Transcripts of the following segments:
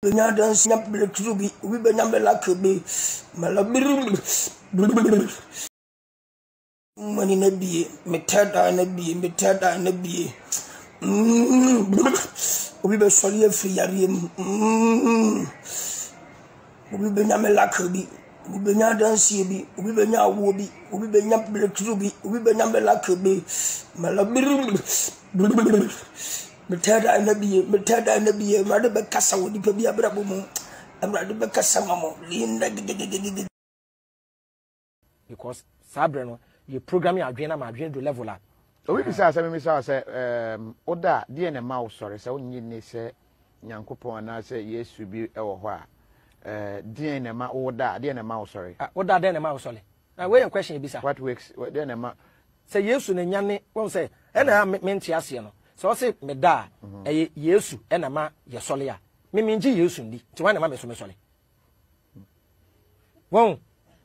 Benya dance na breakthrough bi obi benya bela kebe malabir mani na biye metada na biye obi be sori afiri yare obi benya mela kebe obi benya dance bi obi benya awo bi obi benya breakthrough bi obi benya bela kebe malabir metada na biye made be kasa wodi pa bi abrabo mu amrade be kasa mamo linda because sabre no you program your adwena ma adwena do level a we be say oda de na ma wo sori say onyi ne say nyankopon na say yesu bi e wo ho a de na ma oda de na ma wo sori oda de na ma wo sori na we question bi sa what works de na ma say yesu na nyane won say e na mente ase no so say me da yesu e na ma ye sori a me minji yesu ndi ti wan na ma me so me sori won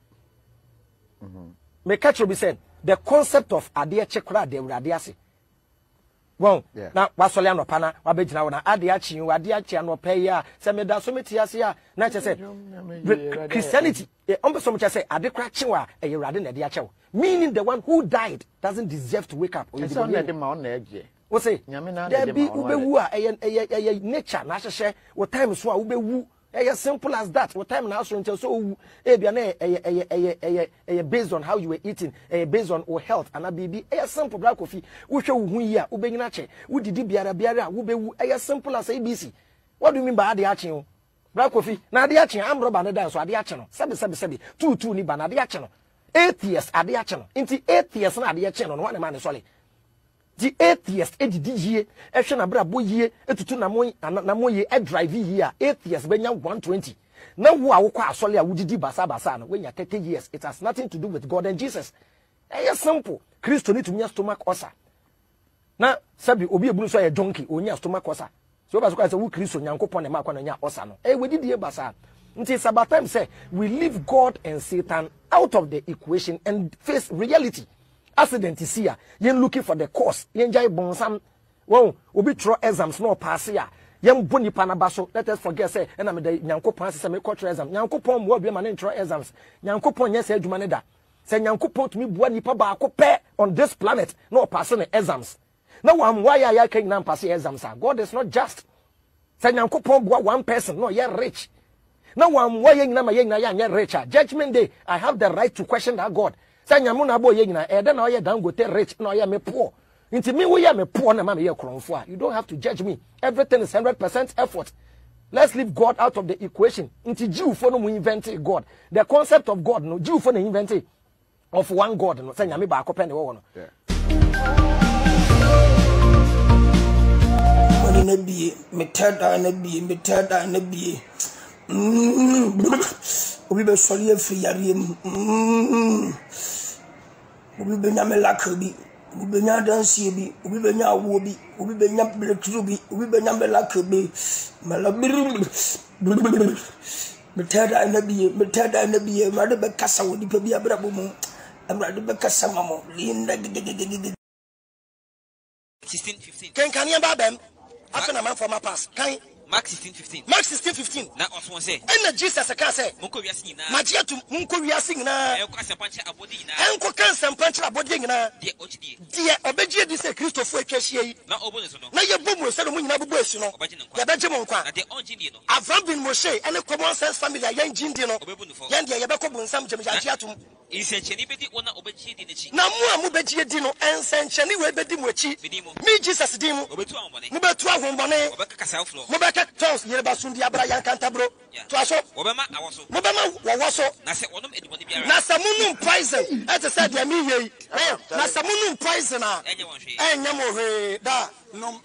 me catch be said the concept of ade chekra de urade ase won na wasole anopa na wabegina wona ade achi wade achi anopa ya se me da so meti ase ya na che say Christianity on so much say ade kra chiwa e urade na de achew meaning the one who died doesn't deserve to wake up or you dey ma on na eje wo say there be ubewu a eye nature na hyehe wo time so a ubewu as simple as that. What time now so until so based on how you were eating, based on your health and a baby. Simple black coffee. We show who here, ube nache, we did biara, ube as simple as ABC. What do you mean by the action? Black coffee. Now the action, I'm Robert Dance, so the action. Sabi. Two ni bana the action. 8 years at the action. Into 8 years na the action on one man is solid. The 8 years, year, Eshana Brabo ye, etutu namoye, a drive year, 8 years, benya 120. Now, who are solely would basabasano when you're 30 years. It has nothing to do with God and Jesus. It's simple. Christo need to me stomach osa. Now, Sabi Obi Blue a donkey, or near stomach osa. So as I say, Christo Yanko Pon and Marcona Osano. We did the basa. Until Sabbath time say, we leave God and Satan out of the equation and face reality. Accident is here. You're looking for the cause. You enjoy bonsam. Well, we try exams no pass here. Young boni panabaso. Let us forget say. And I'm the Yanko Pansi me culture exam. Yanko Pom will be man try exams. Yanko Pon yes edumaneda. Say Yanko Pon to me boy nipa ba ko on this planet no passing exams. Now I'm why I can now pass exams. God is not just. Say Yanko Pon boy one person no you're rich. Now I'm why you're rich. Judgment day. I have the right to question that God. Sanyamuna boy yina eden na oye dangote rich na oye me poor. Inti me we me poor na ma me ye kronfo. You don't have to judge me. Everything is 100% effort. Let's leave God out of the equation. Inti Jew for no invent God. The concept of God no Jew for no invent of one God no sanyame ba akopɛ ne wo no. Mani na biye metada na biye obi be sori afiri yare obi benya mela kebe obi benya dance bi obi benya awo bi obi benya breakthrough bi obi benya mela kebe malabir metada na biye made be kasa wodi pa bi abrabo mu amrade be kasa mamo linda 16:15 kan ya babem afena man for my pass kan Mark 16:15. Mark 16:15. Na oswon say. And Jesus can say. Munko wiase nyina. Magia to munko wiase nyina. Enko asempanche abodi nyina. Enko kan sempanche abodi nyina. De ochidie. De obegie di se Christopher atwahie yi. Na obo ne so no. Na ye bomu se no mu nyina bubu esu no. Ya beje mo nkwa. Na de onjindie no. Avram bin Moshe ene common sense family ya njindi no. Obebu no fo. Yan de ye be ko bunsam jemja atum. Insencheni bedi wona obegie di n'echi. Na mu a mu begie di no ensencheni we bedi mu echi. Me Jesus di mu. Obetu ahonbone. Mu betu ahonbone. Obekaka sauflo. Mu beka tons yereba sundi abra yan kantabro. To aso. Obema awoso. Mu bema wawoso. Na se wonom edibone biara. Na samunum poison. Ete said ya mi ye. Na samunum poison a. Enye wonhwe. Enye mo hwe da. No.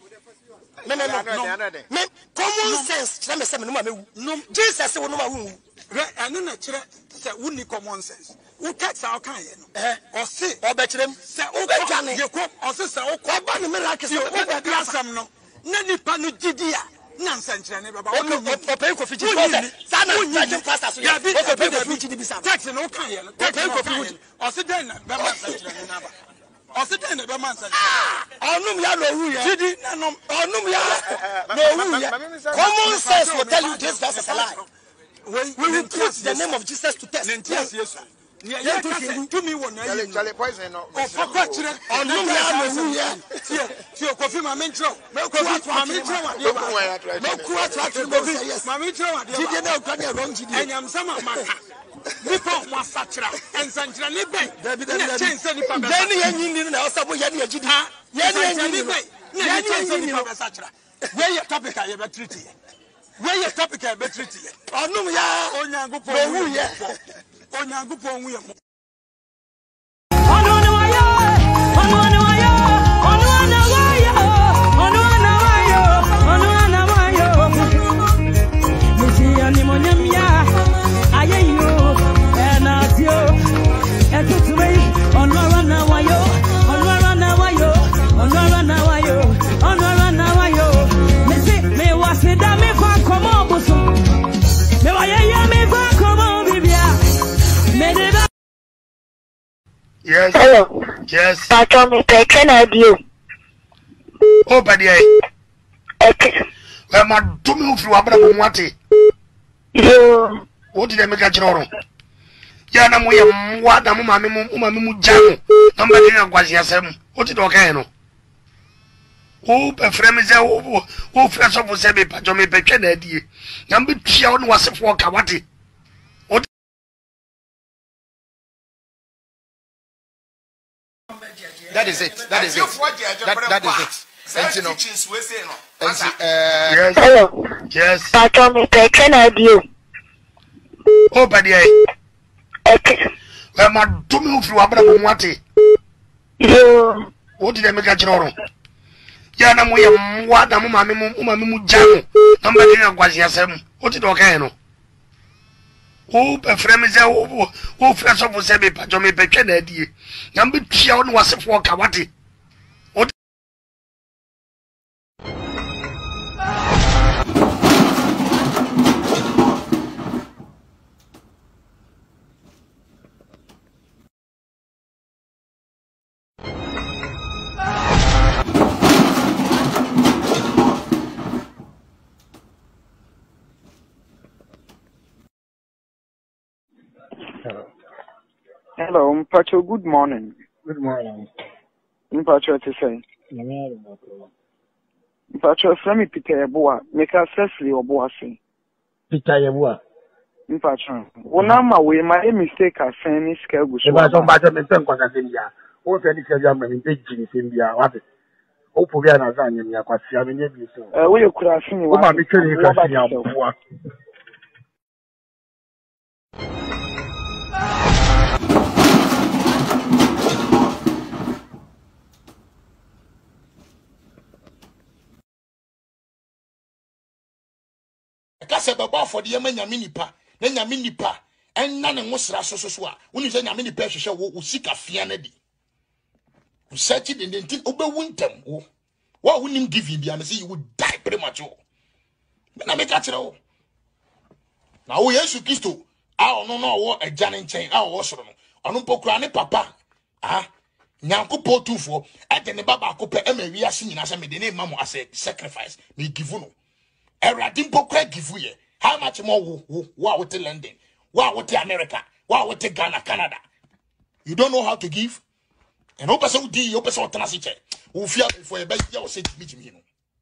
Me common sense. Tell me something no Jesus won no wu. Anu na kire say woni common sense. Wo text how kan ye no. O se obekirem. Say o dwane. Ye ko o se say o ko ba no miracle say o ba bi asam no. Na nipa no gidia. Na nsankyere ne baba. O pay ko fiji. Sana virgin pastor so. Ya bi o pay ko fiji di bisa. Text no kan ye no. Text ko fiji. O se den na ba nsankyere ne na ba. Osita ne be man sanchire. Onum ya no hu ye. Didi nanom. Onum ya no hu ye. Common sense will tell you this verse is a lie. We will put the name of Jesus to test. Yes. Yeah, to me one. Charlie poison no. Oh, for question. Onum ya no hu ye. See, coffee my mentor. No kuat my mentor. No kuat my mentor. Didi na ukanya wrong didi. Enyam sama maka. Nipa wa sachira. Ensanchira ni ben. Na chense nipa be. Then yenyi ni na osabo ya ni agidi. Yenyi ni ben. Na chense nipa be sachira. Where your topic are you be treat here? Where your topic are be treat here? Onum ya Onyankopon no hu ye. Onyankopon hu ye. Yes. Hello. Yes. Patrol me can I do? Open the Okay. Well, my doom through Abraham Wati. You. What did I make a choro? Yana Moya, what a mummy jam. Number was yasem. What did Okano? Oh, a friend is oh, first of all, say, Patrol me can I do? Number 3 was a for Kawati. That is it. That is it. That is it. And you know. Yes. Hello. Yes. Patrol me can I do? Open the Okay. Well, my doom through Abraham Wati. You. What did I make a choro? Yana Moya, what a mummy jam. Number was yasem. What did Okano? Oh, a friend is oh, first of all, say, Patrol me can I do? Number 3 was a for Kawati. Hello, Mpacho, good morning. Good morning. Mpacho, to say. Mpacho, from me, Peter Boa, make us Cecily or Boasi. Peter Yabua. Mpacho, one my way, my mistake, I send this scale. If I don't buy them in some India, or any Kajaman in big India, what it? Oh, forget as I am, I mean, you so. We could have seen you. I'm between you. Kase baba for the nyaminipa na nyaminipa enna ne ngosra so a woni se nyaminipa hwehwe wo sika fia na di wo search the ntin obewu ntem wo wonim giving bia me say you would die premature me na me ka kire wo na wo Yesu Kristo a ono no wo agya ne nchen a wo soro no ono pokura ne papa nyankopɔ tufo e de ne baba akopɛ e ma wiase nyina se me de ne mamo as a sacrifice me give no Eradim pokra give you. How much more wow with London? Wow with America? Wow with Ghana, Canada? You don't know how to give? And open some D, open some transit. Who fear for a best year say to meet me.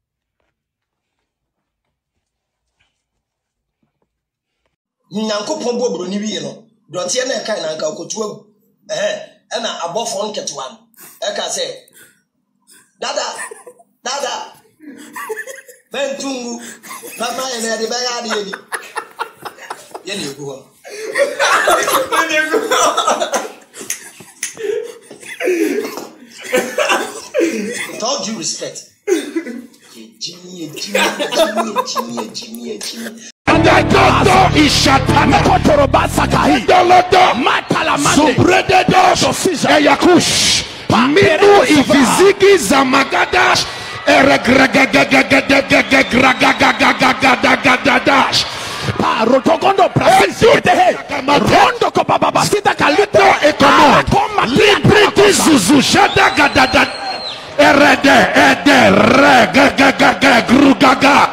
Nyankopon bo bro ni wi no. Dotie na kai na nka okotu e na abofo nketewa no. E ka say Dada Bentungu, Mama and the Bayadi. Yenny go. With all due respect, Jimmy. And I don't know Ishatana Kotorobasaka, Dolodo, Matalamande, Subrededo, Eyakush, Midu Ifizigi Zamagadash. Rotogondo Rondo Kopababa Sita Kalito Liberty Izuzu Shadagadada Erede Regaga Grugaga.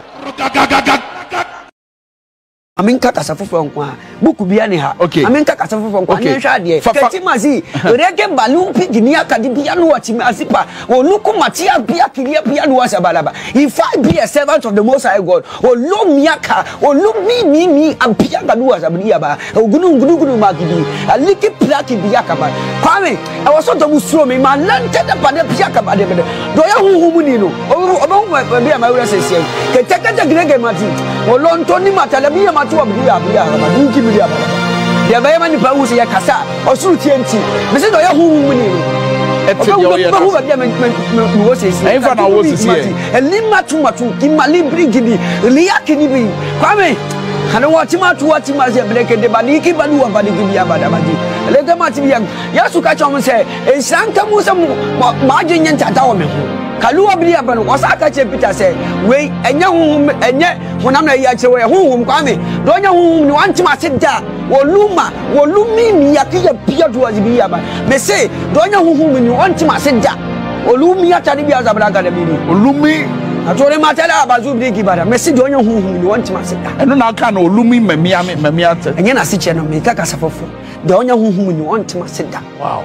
Aminka kasafofo nkwa buku bia ne ha aminka kasafofo nkwa ne hwa de ketimazi rege balloon pigini akadi bia no wati asipa oluku matia bia kiria bia no wasabalaba if I be a servant of the Most High God olumiaka olumi ampia gadu wasabria ba ogunu magidi aliki plaki bia kaba kwame e wosoto musuro me ma lante de bade bia kaba de do ya huhumu ni no obo bia ma wura sese ketekete grege mati olonto ni matalabia tu abia duki bilia ya bayama ni pawusi ya kasa osuru tienti mese do ya huhu ni hu ba bia me wosesi e fa na wosesi elima tumatu kimali brigidi liyakini bi kwame kana wati mazi bleke de baniki badu wa baniki bia badabadi lege mati bia yasu ka chom se ensanka musa maaje nyanta ta wo me kaluwa bia bano wasaka che Peter se we enya huhum enye honam na ya che we huhum kwame do nya huhum ni wantima sedda wolumi mi yakiya bia do azibia ba me se do nya huhum ni wantima sedda olumi atani bia zabraga da bini olumi atore matala abazu briki bara me se do nya huhum ni wantima sedda eno na aka na olumi mamia te enye na se che no me kaka safofo do nya huhum ni wantima sedda wow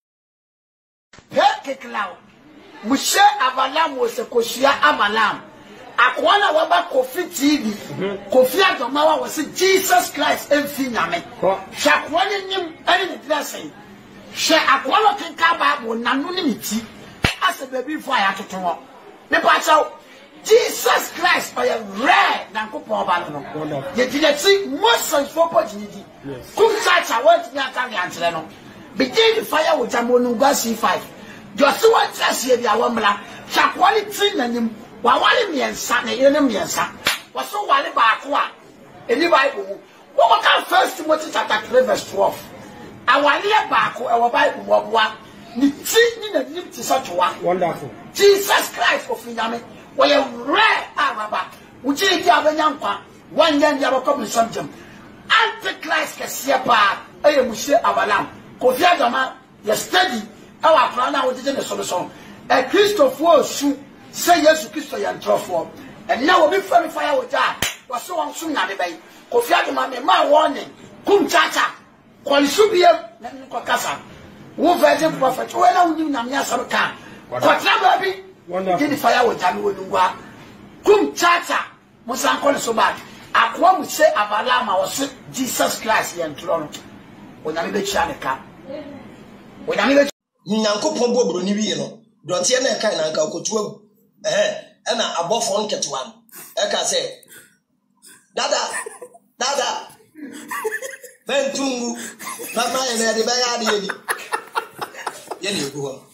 Hekeklaw Mushe Avalam was a Koshia Avalam. Akwana waba Kofi TV. Kofi Adomawa was a Jesus Christ and Finame. Shakwani nim any dressing. She Aquala can kaba will nanunimity as a baby fire to tomorrow. The Pacho Jesus Christ by a rare Nankopo Balano. Yet did see most such for opportunity. Come such a word to Yatani. Begin the fire with Jamonunga C5. Just what I see the Awamla, Shakwali Nanim, Wawali Miensa, and Miensa, was so wally Bakwa, a new Bible. What can first Timothy chapter 3 verse 12? Our near Bako, our Bible, what Nitsi in a such one. Wonderful. Jesus Christ of Finame, where a rare Araba, which is Yavanampa, 1 year never come something. Antichrist Cassiapa, I am Monsieur Avalam, Kofi Adama, your study. Our plan was in the solution. A Christopher shoe say yes to Christo and Trofo. And now we friendly fire with that. Was so on soon at the bay. Kofiato my warning. Kum chacha. Qualisubia, Kokasa. Who version prophet? When I would do Namia Saruka. Quatrababi. Did the fire with Tamuwa. Kum chacha. Musan Colisobat. Aqua would say Avalama was Jesus Christ and Toronto. When I made Chanaka. When I made Nyankopon bo broni wi no dotie na kai na nka okotu na abofo nketewa e ka se dada bentungu mama ene de ba ya de ye ni egu ho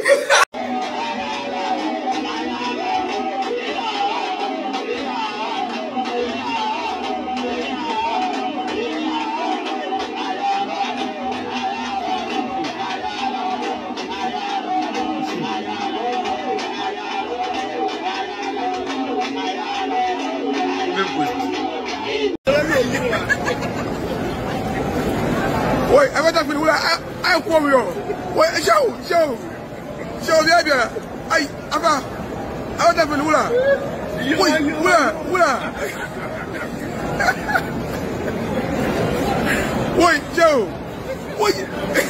Wait, I'm not going to I call you. Wait, show, baby. I'm not going to wait, Joe. Wait.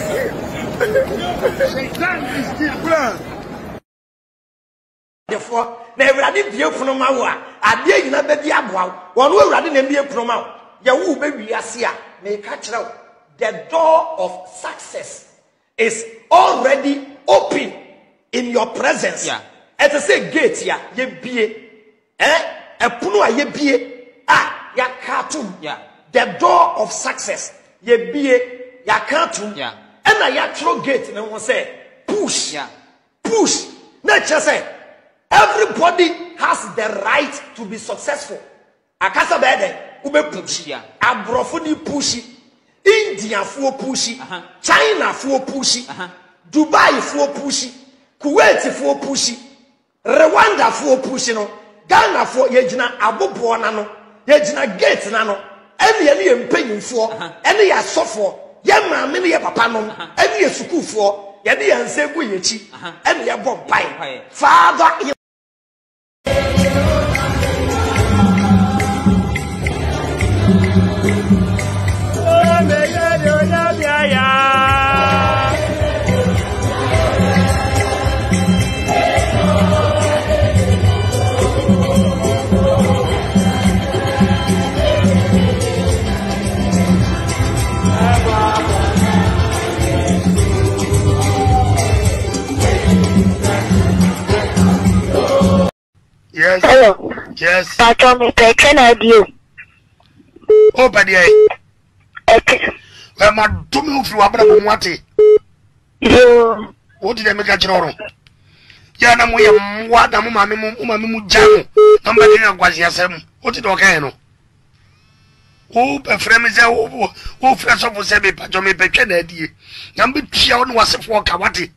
Therefore, never did the Promawa. I dare you not be the Abwa. One will rather than be a Proma. Yahu baby Asia may catch out. The door of success is already open in your presence. Yeah. As I say, gate ya ye be a puno ye be ya cartoon. Yeah. The door of success ye be ya cartoon. Yeah. And I ya throw gate and one say push. Yeah. Push. Nature say everybody has the right to be successful. Akasa bede ube push. Yeah. Abrofuni pushi. India for pushy, China for pushy, Dubai for pushy, Kuwait for pushy, Rwanda for pushy, Ghana for Yejina Abubuana no, Yejina Gate nano, any paying for, any a software, Yama, many a papano, any a suku for, yɛde yɛn nsa gu yɛkyi ɛna yɛbɔ mpae Father Yes. Hello. Yes. Patron, me can I do? Oh, but yeah. Okay. Well, my doom through Abraham Wati. You. What did I make a general? Yana Moya, what a mummy jam. Number was yasem. What did Okano? Oh, a friend is oh, fresh of Sebi Pajome Kennedy. Number 3 was a for Kawati.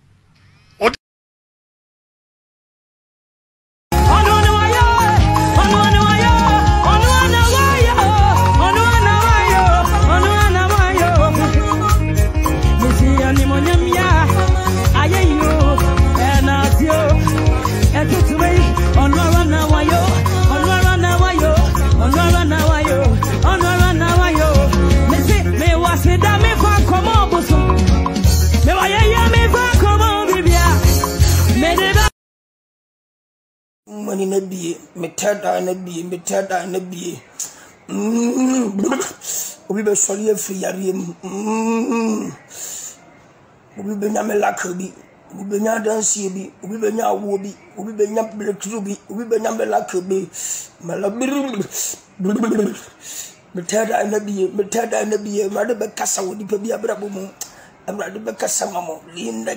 Money na bie, metada na bie. Obi be soli efri yare mu. Obi be nya melaka bi, obi be nya dansie bi, obi be nya awo bi, obi be nya breakthrough bi, obi be nya melaka bi. Metada na bie, ma de be kasa woni pa bi abrabo mu. Amrade be kasa mamo. Linda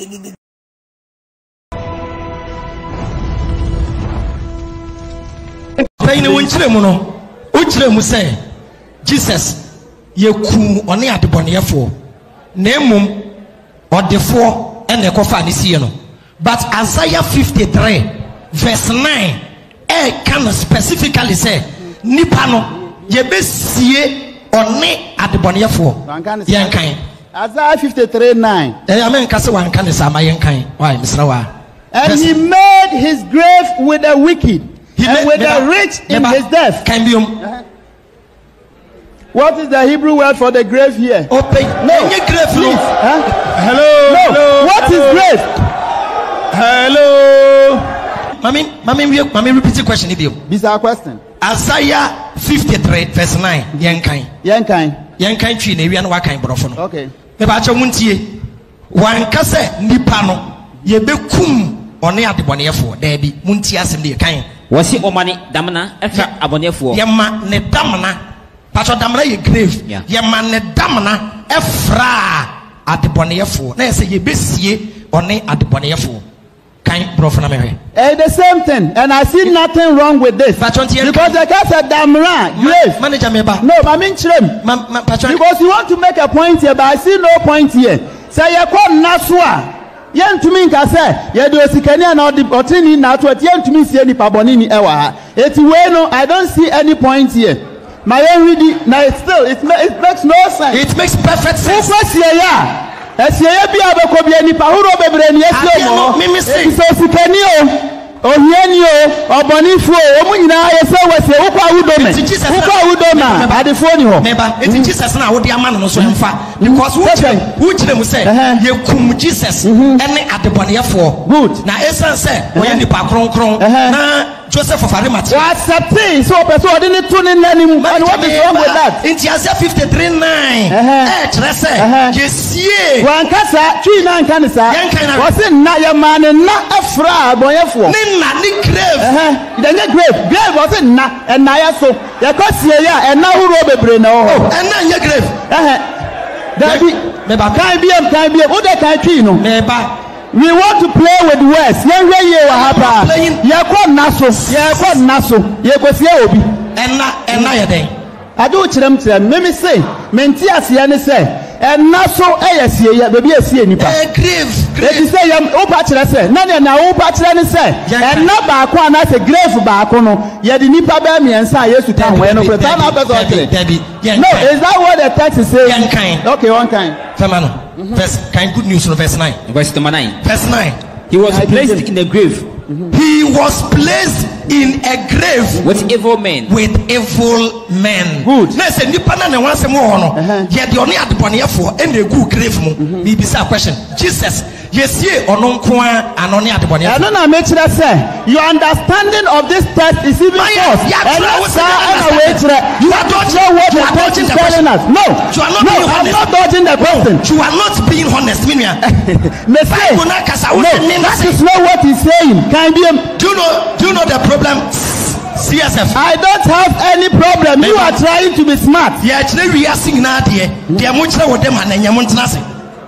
Ni wonchire mu no ochire mu say Jesus yekum one adeboneyefo na emum odefo ene kofa ne sie no but Isaiah 53 verse 9 can specifically say nipa no yebesie one adeboneyefo yenkan Isaiah 53:9 amen kase wan kan sa ma yenkan why misra wa and he made his grave with the wicked and with the rich in his death. What is the Hebrew word for the grave here? Open. No. Grave. Huh? Hello. No. Hello. What is grave? Hello. Mami, repeat the question. This is our question. Isaiah 53 verse 9. Yankai tree ne wian wakan brofo no. Okay. Me ba cha muntie. Wan kase nipa no ye bekum one adeboneyefo da bi muntie asem de kan. Wasi omani damna efa abonefo yema ne damna pacho damna ye grave yema ne damna efra adeboneyefo na say ye besie one adeboneyefo kan brofo na mehwe the same thing and I see nothing wrong with this because the guy said damna grave manager meba no I mean chrem because you want to make a point here but I see no point here say ye come naswa yentumi nka se ye de osikani na otini na to yentumi sie ni paboni ni ewa ha eti we no I don't see any point here my ready now it makes no sense. It makes perfect sense. Esie bi abeko bi ni pahuro bebre ni esi o mo so osikani o ohiani o obonifu o mu nyina yese wese ukwa udoma adefo ni ho meba eti Jesus na wodi ama no so mfa because who kire mu say ye kum Jesus ene adeboneyefo good na esan say oye nipa kronkron na Joseph of Arimathea accepting so person odini tuni nanim and what is wrong with that in Isaiah 53:9 kire say yesie wankasa twi na nkanisa wose na ye man na afra aboneyefo ni grave the grave was na and na ya so ye kwasie ya and na huro bebre na ho and na ye grave dabi meba kan biem o de kan twi no meba we want to play with words yenwe ye wa hapa ye ko naso ye kwasie obi and na ye den adu kirem me say menti ase ya ne say and not so baby nipa. Grave. It say upachira say nani na upachira ni say and not back one as a grave back no ye the nipa be me ensa Yesu kan we no pretend na person okay. No, is that what the text is saying? Okay, one kind. Famano. Verse kind good news no verse 9. Verse 9. Verse 9. He was placed in a grave. He was placed in a grave with evil men. With evil men. Good. Let's say nipa na wan se mo hono. Ye de oni adebonefo e na egu grave mu. Me bisa question. Jesus, yesie ono nko an oni adebonefo. No na make sure say your understanding of this text is even false. You are dodging what the text is telling us. No, I'm not dodging the question. You are not being honest, Minia. That is not what he's saying. Do you know the problem? CSF. I don't have any problem. You are trying to be smart. Yeah, actually we are singing now there. They are much with them and you want nothing.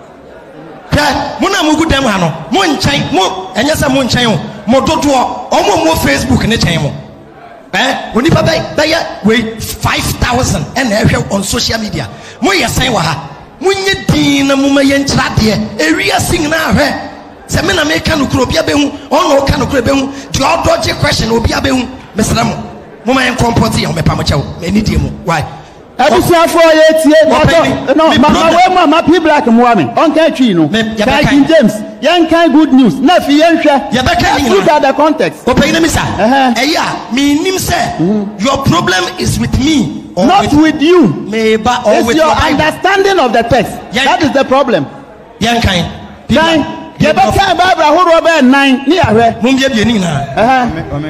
Muna mugu dem hano. Mo nchen mo enyesa mo nchen mo dodo mo Facebook ne chen mo. Oni baba we 5,000 and ehwe on social media. Mo yesen wa ha. Mo nye din na mo maye nchira de. Ewia sing na ahwe. Se me na me ka no kuro bia be hu. Ono ka no kuro be hu. The odoje question obi abe hu. Mesra mo. Mo maye comport ya mo pa mo chewo. Me ni die mo. Why? Abusia for no mama people black muame on can twi no King James yan kind good news na fi yan hwe look at the context me nim say your problem is with me or not with you it's with your understanding of the text that is the problem yan kind ye ba kan Bible horo be 9 ni ahwe mum bia bia ni na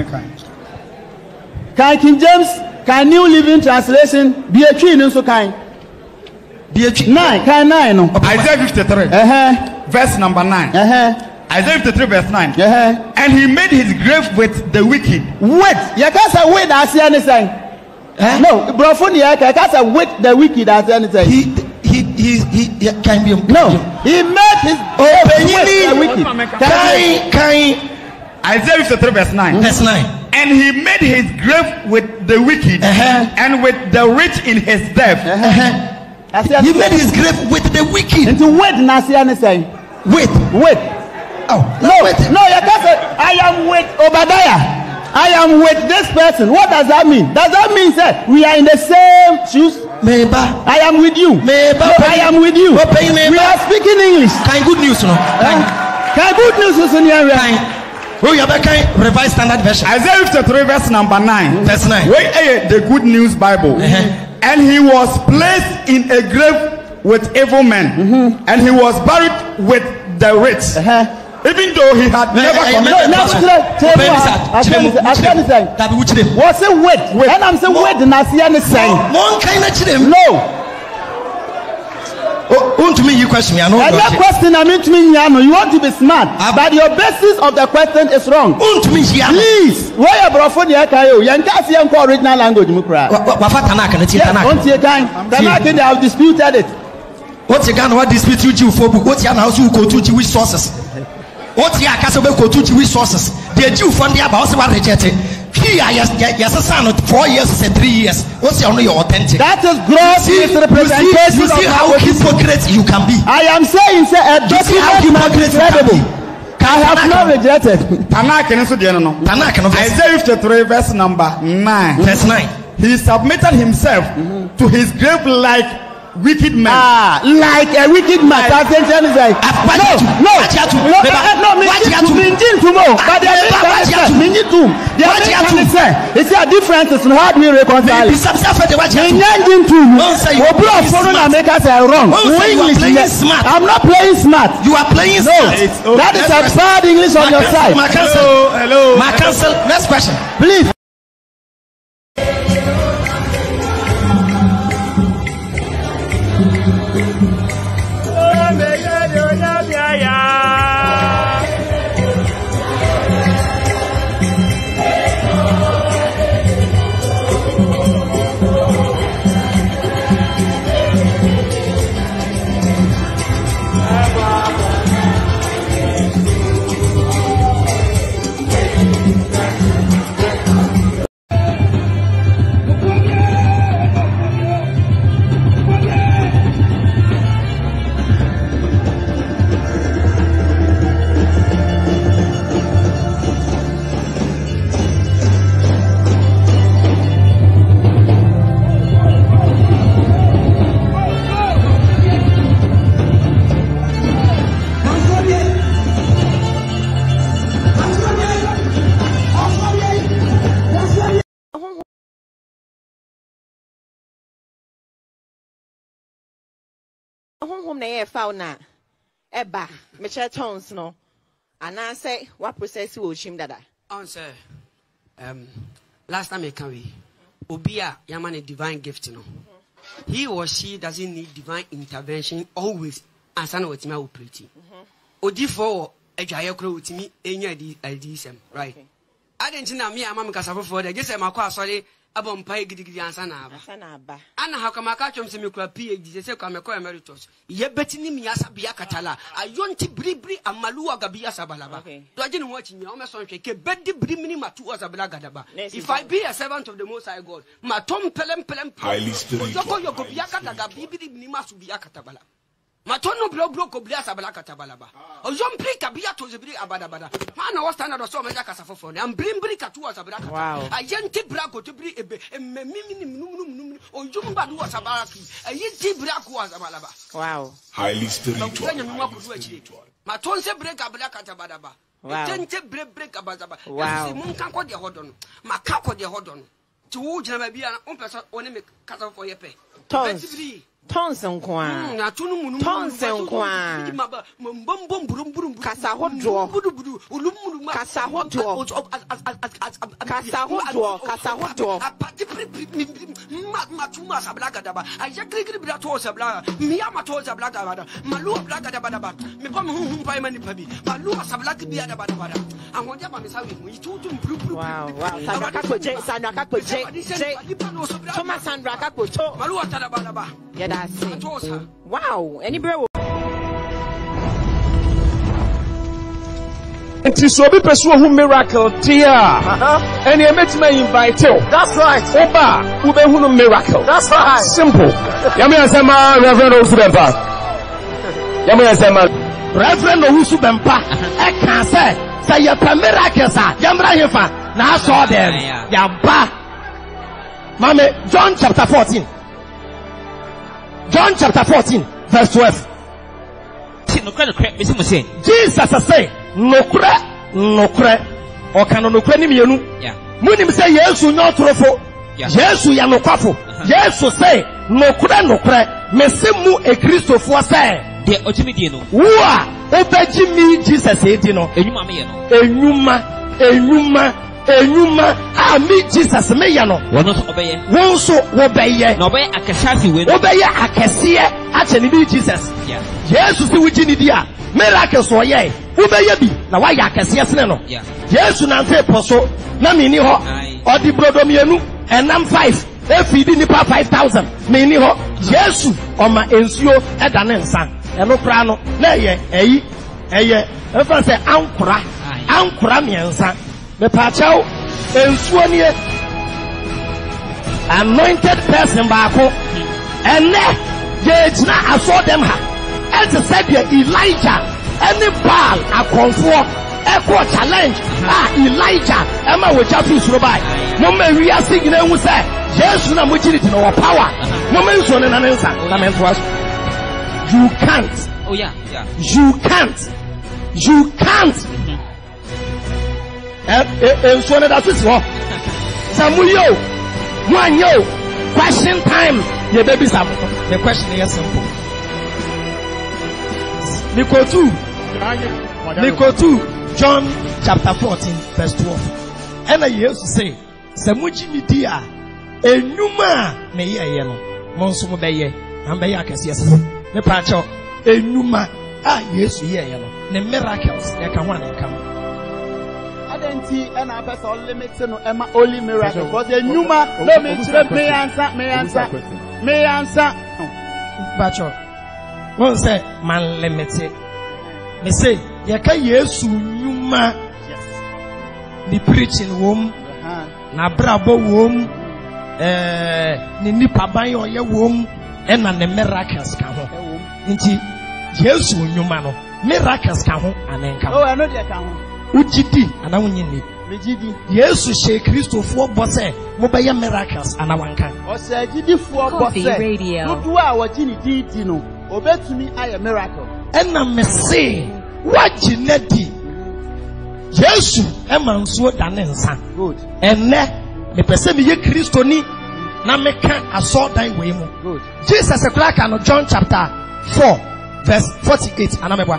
King James Can New Living Translation be a tree in so kind? Be a tree 9, kind 9 no. Isaiah 53. Verse number 9. Isaiah 53 verse 9. And he made his grave with the wicked. Wait, you can't say wait as anything. No, brofuni you can't say wait the wicked as anything. He can be no. He made his the wicked. Can Isaiah 53 verse 9. Verse 9. And he made his grave with the wicked and with the rich in his death. He made his grave with the wicked. And to wait, Nasiana saying, wait. Oh, no, you can't say, I am with Obadiah. I am with this person. What does that mean? Does that mean, sir, we are in the same shoes? I am with you. I am with you. We are speaking English. Kind good news, no? Kind good news is in here. Oh, you have a revised standard version. Isaiah 53 verse number 9. Verse 9. The Good News Bible. And he was placed in a grave with evil men, and he was buried with the rich. Even though he had never committed. What's it wait? And I'm saying wait, and I see anything. One kind of no. To me, you question me. I know that question. I mean to me, you want to be smart, but your basis of the question is wrong. Please, why you brought for the Akayo? You can't see original language. They have disputed it. What's your gun? What dispute you for? What's your house? You go to Jewish sources. What's your castle? Go to Jewish sources. The Jew fund the about rejected. Here, yes, a son of 4 years and 3 years. What's your only authentic? That is gross misrepresentation. You see how hypocrite you can be. I am saying, sir, a document is incredible. I have not rejected. Isaiah 53 verse number 9. Verse 9. He submitted himself to his grave like wicked man. Like a wicked man. No, it's a difference. How do we reconcile it? I'm not playing smart. You are playing smart. That is a bad English on your side. Hello. My counsel. Next question. Please. home na ye found na eba me share tones no and I say what process will shim dada answer last time I can we obia yaman a divine gift no he or she doesn't need divine intervention always and sana what me operate odi for adwaye kro utimi enya di idisem right I didn't know me am kasafo for the just say makwa sorry abom pai gidigidi ansa na aba ana ha kama ka twom se me kura PhD se kwa me kwa emeritus ye betini mi asabia katala ayonti bribri amalu agabia sabalaba do agene mo achinya o me so hwe ke bedi bri mini matu asabala gadaba if I be a servant of the most high God ma tom pelem highly spiritual yoko bia kataga bibiri mini masu bia katabala Matono bro koblia sabala katabalaba. O jompri kabia to zebri abadabada. Mana was standard so meja kasafo for. Am brimbri katu asabala kata. Wow. Ayenti brako to bri ebe mimi o jumba do asabala ki. Ayenti brako asabalaba. Wow. Highly spiritual. Matonse break abala katabadaba. Wow. Tente break abadaba. Wow. Si mun kan ko de hodon. Maka ko de hodon. Ti wo jina bia na on person one me kasafo yepe. Tonsen kwa. Tonsen kwa. Kasa hodro. Kasa hodro. Kasa hodro. Kasa hodro. Matuma sablaga daba. Ayakri bla to sablaga. Miyama to sablaga bada. Malu blaga daba daba. Me pam hum pa mani pabi. Malu sablaga biya daba daba. Angoja ba me sawi mu tutum bru. Wow. Sandra Kakoje. Thomas Sandra Kakoje. Malu atada daba. Yeah, that's it. Wow. Any bro. It is so be pursue who miracle dear. And you met me invite you. That's right. Oba, ube who miracle. That's right. Simple. Yami asema Reverend Osubempa. Yami asema Reverend Osubempa. I can say you per miracles. Yamra yefa. Na saw them. Yamba. Mame, John chapter 14. John chapter 14, verse 12. Jesus say, nokre. Okano nokre ni mienu. Munim say Yesu nyotrofo. Yesu ya nokwafo. Yesu say, nokre. Mesemu e Christofo say. De otimi die no. Wo a obeji mi Jesus e di no. Enyuma me ye no. Enyuma ami Jesus me ya no. Wono so obeye. Won so obeye. No obeye akesasi we. Obeye akese ache ni bi Jesus. Jesus si wuji ni dia. Miracle so ye. Obeye bi na wa ya akese sene no. Jesus na nfe poso na mi ni ho. Odi brodo mienu enam 5. Efi di nipa 5000. Mi ni ho. Jesus oma ensuo eda ne nsa. Eno kra no na ye eye efa se ankura mi ensa. The pachao ensuanie anointed person baako and jejina I saw them and said Elijah any Baal akonfo echo challenge Elijah ema we jafi surobai mama wi asigina hu say Jesus na mojiri no power mama nso ne nanensa na menfo you can't you can't and so that is what Samuel Wanyo question time your baby Sam. The question is simple. Nico 2 John chapter 14 verse 12. And I used to say Samuji Midia enuma me ye no monsumo beye and beye akasias me pacho enuma yesu ye no ne miracles they can one come. Identity and a person limits no Emma only miracle. Because the Numa no me answer. Bacho. One say man limited. Me say yaka Yesu Numa. Yes. The preaching wom. Na brabo wom. Ni nipa ban oye wom. And na miracles ka ho. Nti Yesu Numa no miracles ka ho anenka. Oh, I know they ka ho. Ujidi ana wunyini mejidi Yesu she Christopher bose mo be miracles ana wanka o se jidi fo bose dudu a wajini didi no obetumi aye miracle ena me se wajinadi Yesu e manso dane nsa good enne me pese me ye Christo ni na me kan aso dan we mu good Jesus e kula ka no John chapter 4 verse 48 anamebwa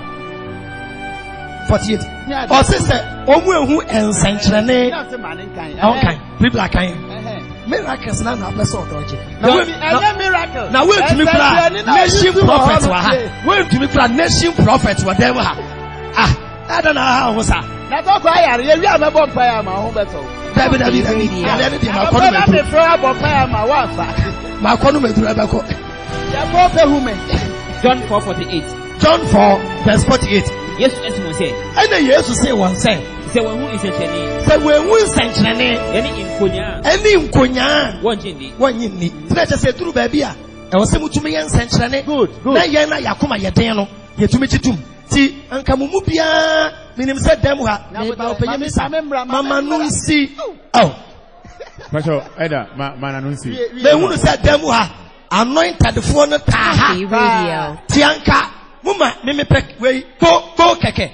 48 or sister omu ehu ensenkrene okay people kan miracles na person odoje na we to me pra nation prophet wa ha we to me pra nation prophet wa dem ha I don't know how was that. Na talk ayare ye wi amebo mpaya ma ho beto. David ale de ma kono me me fra mpaya ma wa fa. Ma kono me dura be ko. Ya bo pe hu me. John 4:48. John 4 verse 48. Yes, Esmo say. Ena Jesus say one say. Say when who is a chene. Say when who is a chene. Any nkonya. Wonyi. Tire che say duru ba bia. E wo se mutumi yen senchene. Good. Na yen na yakoma yeden no. Yetumi chitum. Ti anka mumu bia minim se dem ha. Me ba opeye sa. Mama nunsi. Oh. Pastor Eda mana nunsi. Me hunu se dem ha. Anointed fo no ta ha. Ti anka muma me pek we go keke.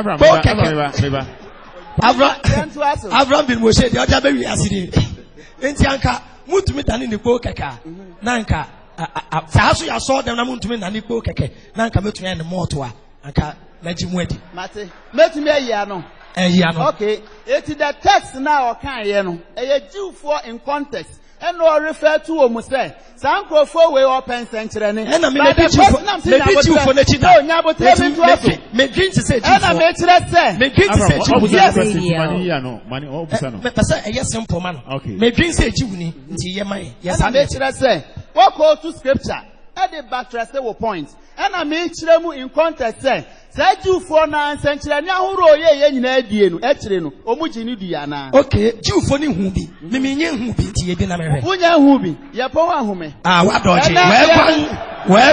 Abraham bin Moshe the other baby aside. Enti anka mutumi tani ni go keke. Na anka sahaso ya saw dem na mutumi na ni go keke. Na anka metumi na moto a anka na jimwedi. Mate. Metumi ayi no. Okay. It is the text now kan ye no. Eye Jew for in context. And no refer to omu say sanko for we open century ni na me be Jew for na chita no nya botre me to aso me green to say Jew na me kire say me green to say Jew yes mani ya no mani obusa no me pesa e yes simple man me green say Jew ni nti ye man yes na me kire say what go to scripture e dey buttress the point na me kire mu in context say Jew for na century ni ahoro ye nyina adie no e kire no omu gini dua na okay Jew for ni hu bi me me nye hu bi ti ye bi na me hwe unya hu bi ye po wa hu me wa doje we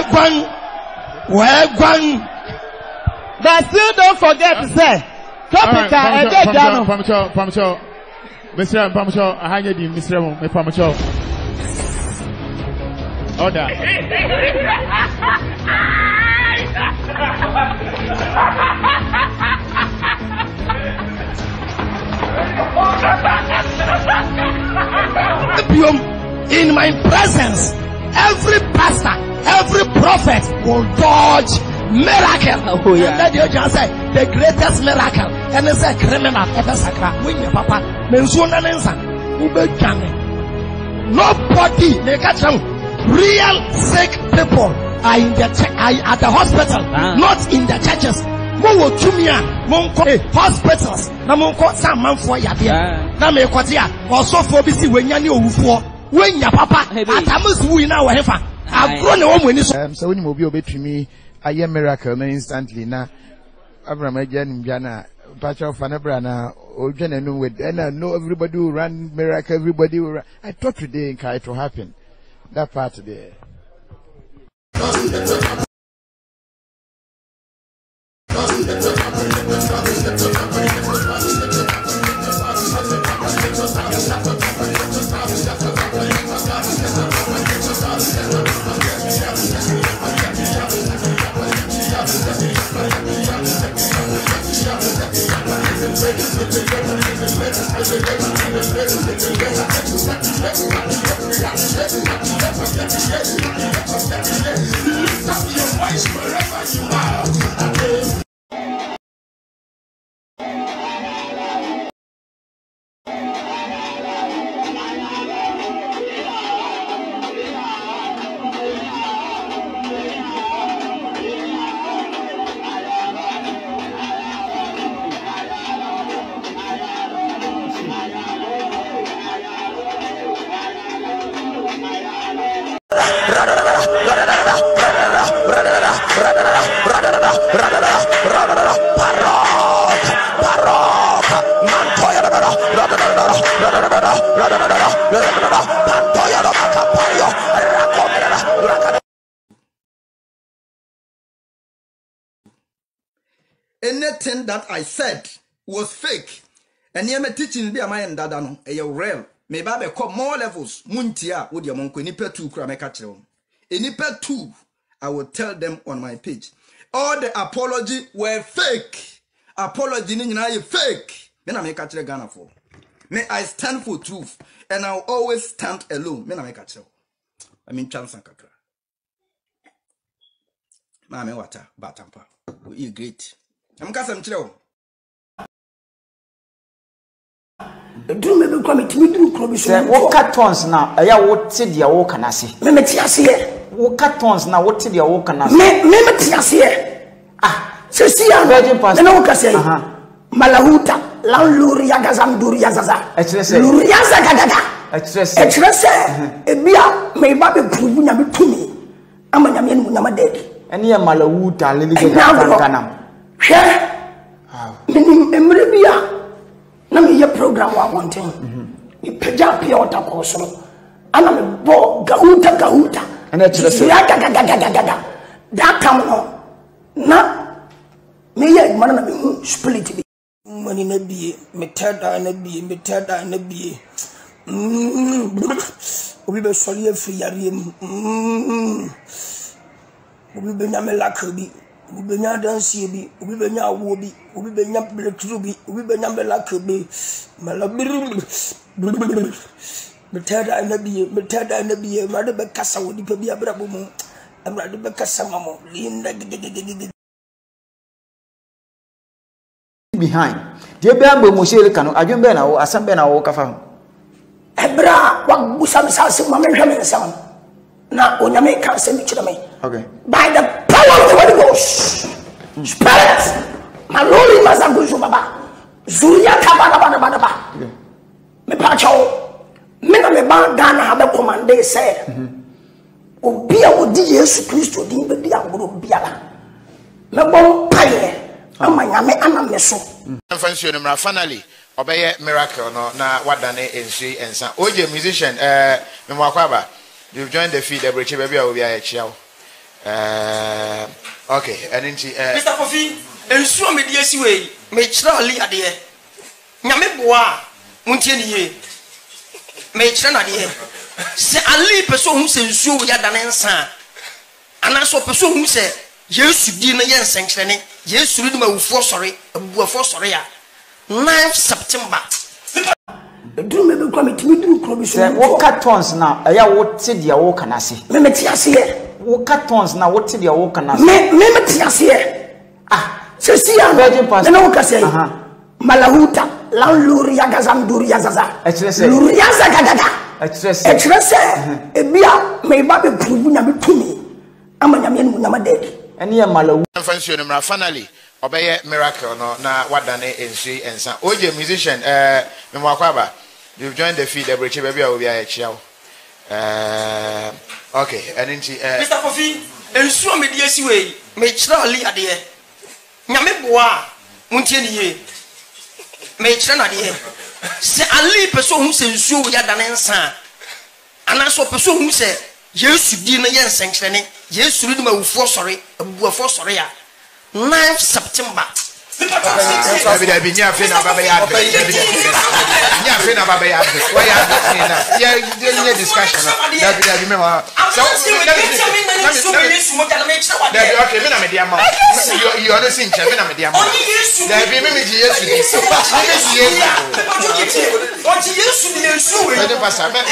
gwan but still don't forget to say topic e dey gano pamcho Mr. Pamcho ahanye di Mr. mo me pamcho order in my presence, every pastor, every prophet will dodge miracle. Oh yeah. And then you just say the greatest miracle. And it's a criminal ever sakra. When your papa menzuna nensa, ube jane. Nobody make a chance. Real sick people are in the at the hospital, not in the churches. Mo tumia monko hospitals na monko some man for yade na me kwatia osofo bi si wenya ne owufo wenya papa atamusu wi na wo hefa agro ne wo mani so so woni mo bi obetumi aye miracle na instantly na Abraham agya nim bia na pacha of anabra na odwene no with and I know everybody will run miracle, everybody will run. I thought today it will happen that part there. Anything that I said was fake. And yet, my teaching be a man that I know a real. Maybe I come more levels. Muntia would your monk nipa 2 cramecatron. A nipa 2, I will tell them on my page. All the apology were fake. Apology is fake. Then I make a Ghana for. May I stand for truth, and I'll always stand alone. Then I make a I mean, chance and kakra. Mame water batampa. You great. I'm casting chill. Do me be come to me do crobby. What cartons now? I what said your walk and I see. Memetias here. What cartons now? What said your walk and I see. Memetias here. Ah, Cecilia, Virgin Pastor. No, Cassia. Malahuta, Lanluria Gazam Duria Zaza. Luria Zagada. Express. Ebia, may Baby Pubuna be to me. I'm a Yamin Namadeg. And near Malahuta, Lily Ganam. Share. Memorabia. Nami ye program wa wanting. You peja pia water course. I'm a bo gahuta. And that's the that come on. Na me ye man be split be. Money na be metada na be obi be soli free yare obi be nyame lakabi obi be nya dansie bi obi be nya awo bi obi be nya breakthrough bi obi be nya lakabi malabir metada na be made be kasa wodi pa bi abrabo mu amrade be kasa mamo linda behind the Bambo Musiri Cano, I don't know, as some Ben or Kafa. Ebra, what Busam Sassi, Mamma Sam. Now, when you make can't send it to me. Okay. By the power of the Holy Ghost, Spirit, my Lord Mazaguzu Baba, Zuria Kababa, me Pacho, Mina me Bandana have a command, they said. Obia would Jesus Christ to the Biala. Me bon pie. Finally, obey miracle no na wadane ensi ensa. Oje musician Memwakwaba, you've joined the feed every baby will be a child. Okay, and Mr. Kofi, ensuo me die si we, me chira oli ade. Nyame boa, muntie ni me chira na de. Se ali peso hu se ensuo ya dane nsa. Ana so peso hu se Yesu di na yen senkrene. Yesu ri ma wufo sori, abuafo sori ya. 9 September. Do me be come to me do crobby. What cartons now? I what said your walk and I see. Memetias here. What cartons now? What said your walk and I see. Memetias here. Ah, Cecilia, Virgin Pastor. No, Cassia. Malahuta, Lanluria Gazam Duria Zaza. Luria Zagada. Express. Ebia, may Baby Pubuna be to me. I'm a Yamin Namadeg. And near Malawu. Finally, obey miracle no na wadane ensi ensa. Oje musician Memwakwaba, you've joined the feed every baby will be a child. Okay, and Mr. Kofi, ensuo me die si we, me chira oli ade. Nyame boa, muntie ni me chira na de. Se ali peso hu se ensuo ya dane nsa. Ana so peso hu se Yesu di na yen senkrene. Yesu ri ma wufo sori, abuafo sori ya. 9 September. David nya fe na baba ya advert. Nya fe na baba ya advert. Why advert na? Yeah, discussion. David me wa. So okay, me na me dia ma. You are not seeing me na me dia ma. David me ji Yesu di. What Yesu di Yesu we. Me pastor, me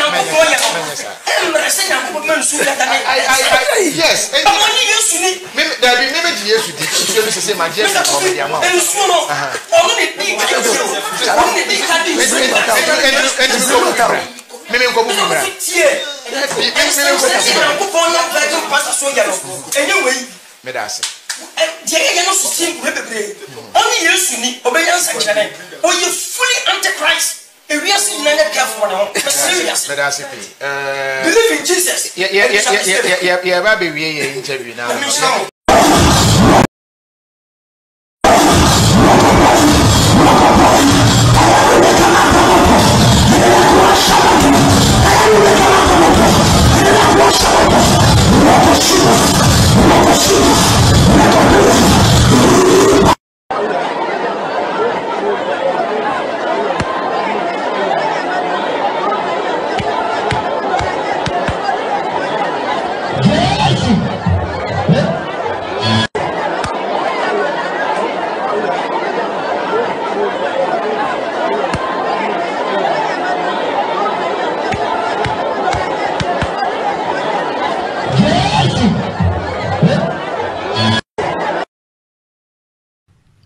yes. David me ji Yesu di. So me say my Jesus. Believe in Jesus. Yeah, baby, we interview now.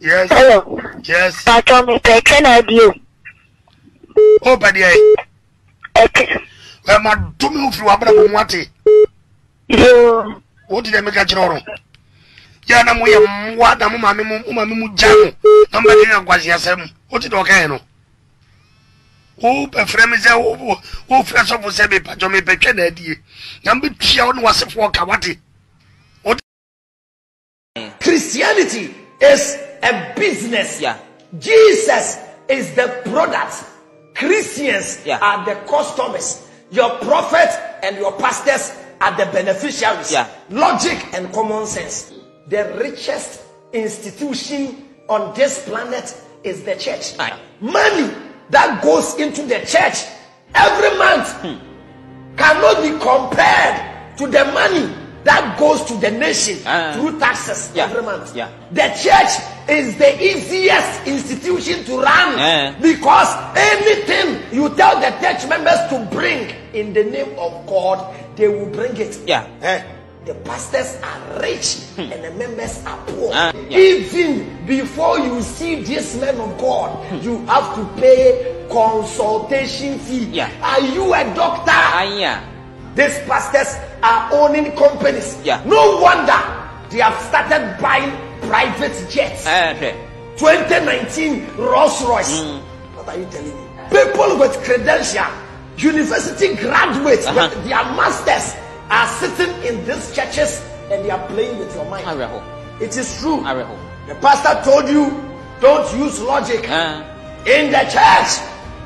Yes. Hello. Yes. Patrol me peche na dio. Oh, but yeah. Well, my dummy flew up on what? Yo. What did I make a choro? Yana Moya, what a mummy jam. Number was yasem. What did okay? No. Oh, a friend is oh, first of all, say, Patrol peche na dio. Number 3 was a for Kawati. Christianity is a business. Yeah. Jesus is the product. Christians are the customers. Your prophet and your pastors are the beneficiaries. Yeah. Logic and common sense. The richest institution on this planet is the church. Money that goes into the church every month cannot be compared to the money that goes to the nation through taxes every month. The church is the easiest institution to run because anything you tell the church members to bring in the name of God, they will bring it. The pastors are rich and the members are poor. Even before you see this man of God, you have to pay consultation fee. Are you a doctor? These pastors are owning companies. No wonder they have started buying private jets. 2019 Rolls Royce. What are you telling me? People with credential, university graduates with their masters are sitting in these churches and they are playing with your mind. It is true. The pastor told you don't use logic in the church.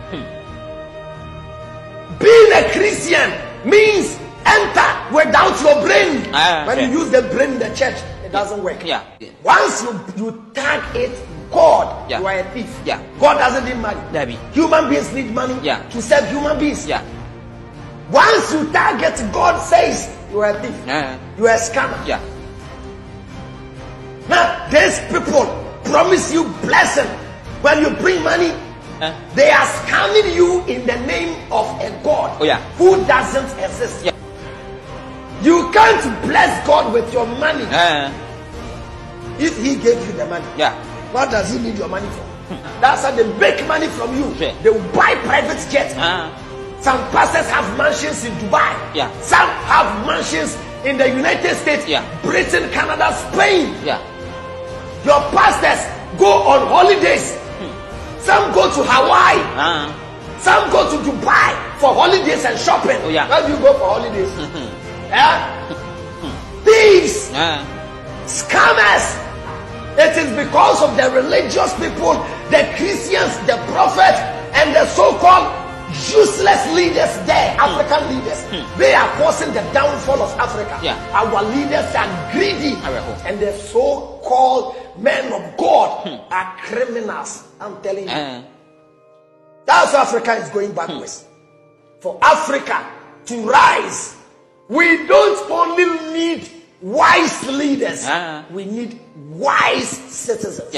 Being a Christian means enter without your brain. When you use the brain in the church, it doesn't work. Once you tag it God, you are a thief. God doesn't need money. Human beings need money to serve human beings. Once you target God, says you are a thief. You are a scammer. Now these people promise you blessing. When you bring money, they are scamming you in the name of a God who doesn't exist. You can't bless God with your money. If he gave you the money, what does he need your money for? That's how they make money from you. They will buy private jets. Some pastors have mansions in Dubai. Some have mansions in the United States, Britain, Canada, Spain. Your pastors go on holidays. Some go to Hawaii. Some go to Dubai for holidays and shopping. Where do you go for holidays? Thieves, scammers. It is because of the religious people, the Christians, the prophet, and the so-called useless leaders there, African leaders. They are causing the downfall of Africa. Our leaders are greedy, and the so-called men of God are criminals. I'm telling you. That's why Africa is going backwards. For Africa to rise, we don't only need wise leaders, we need wise citizens.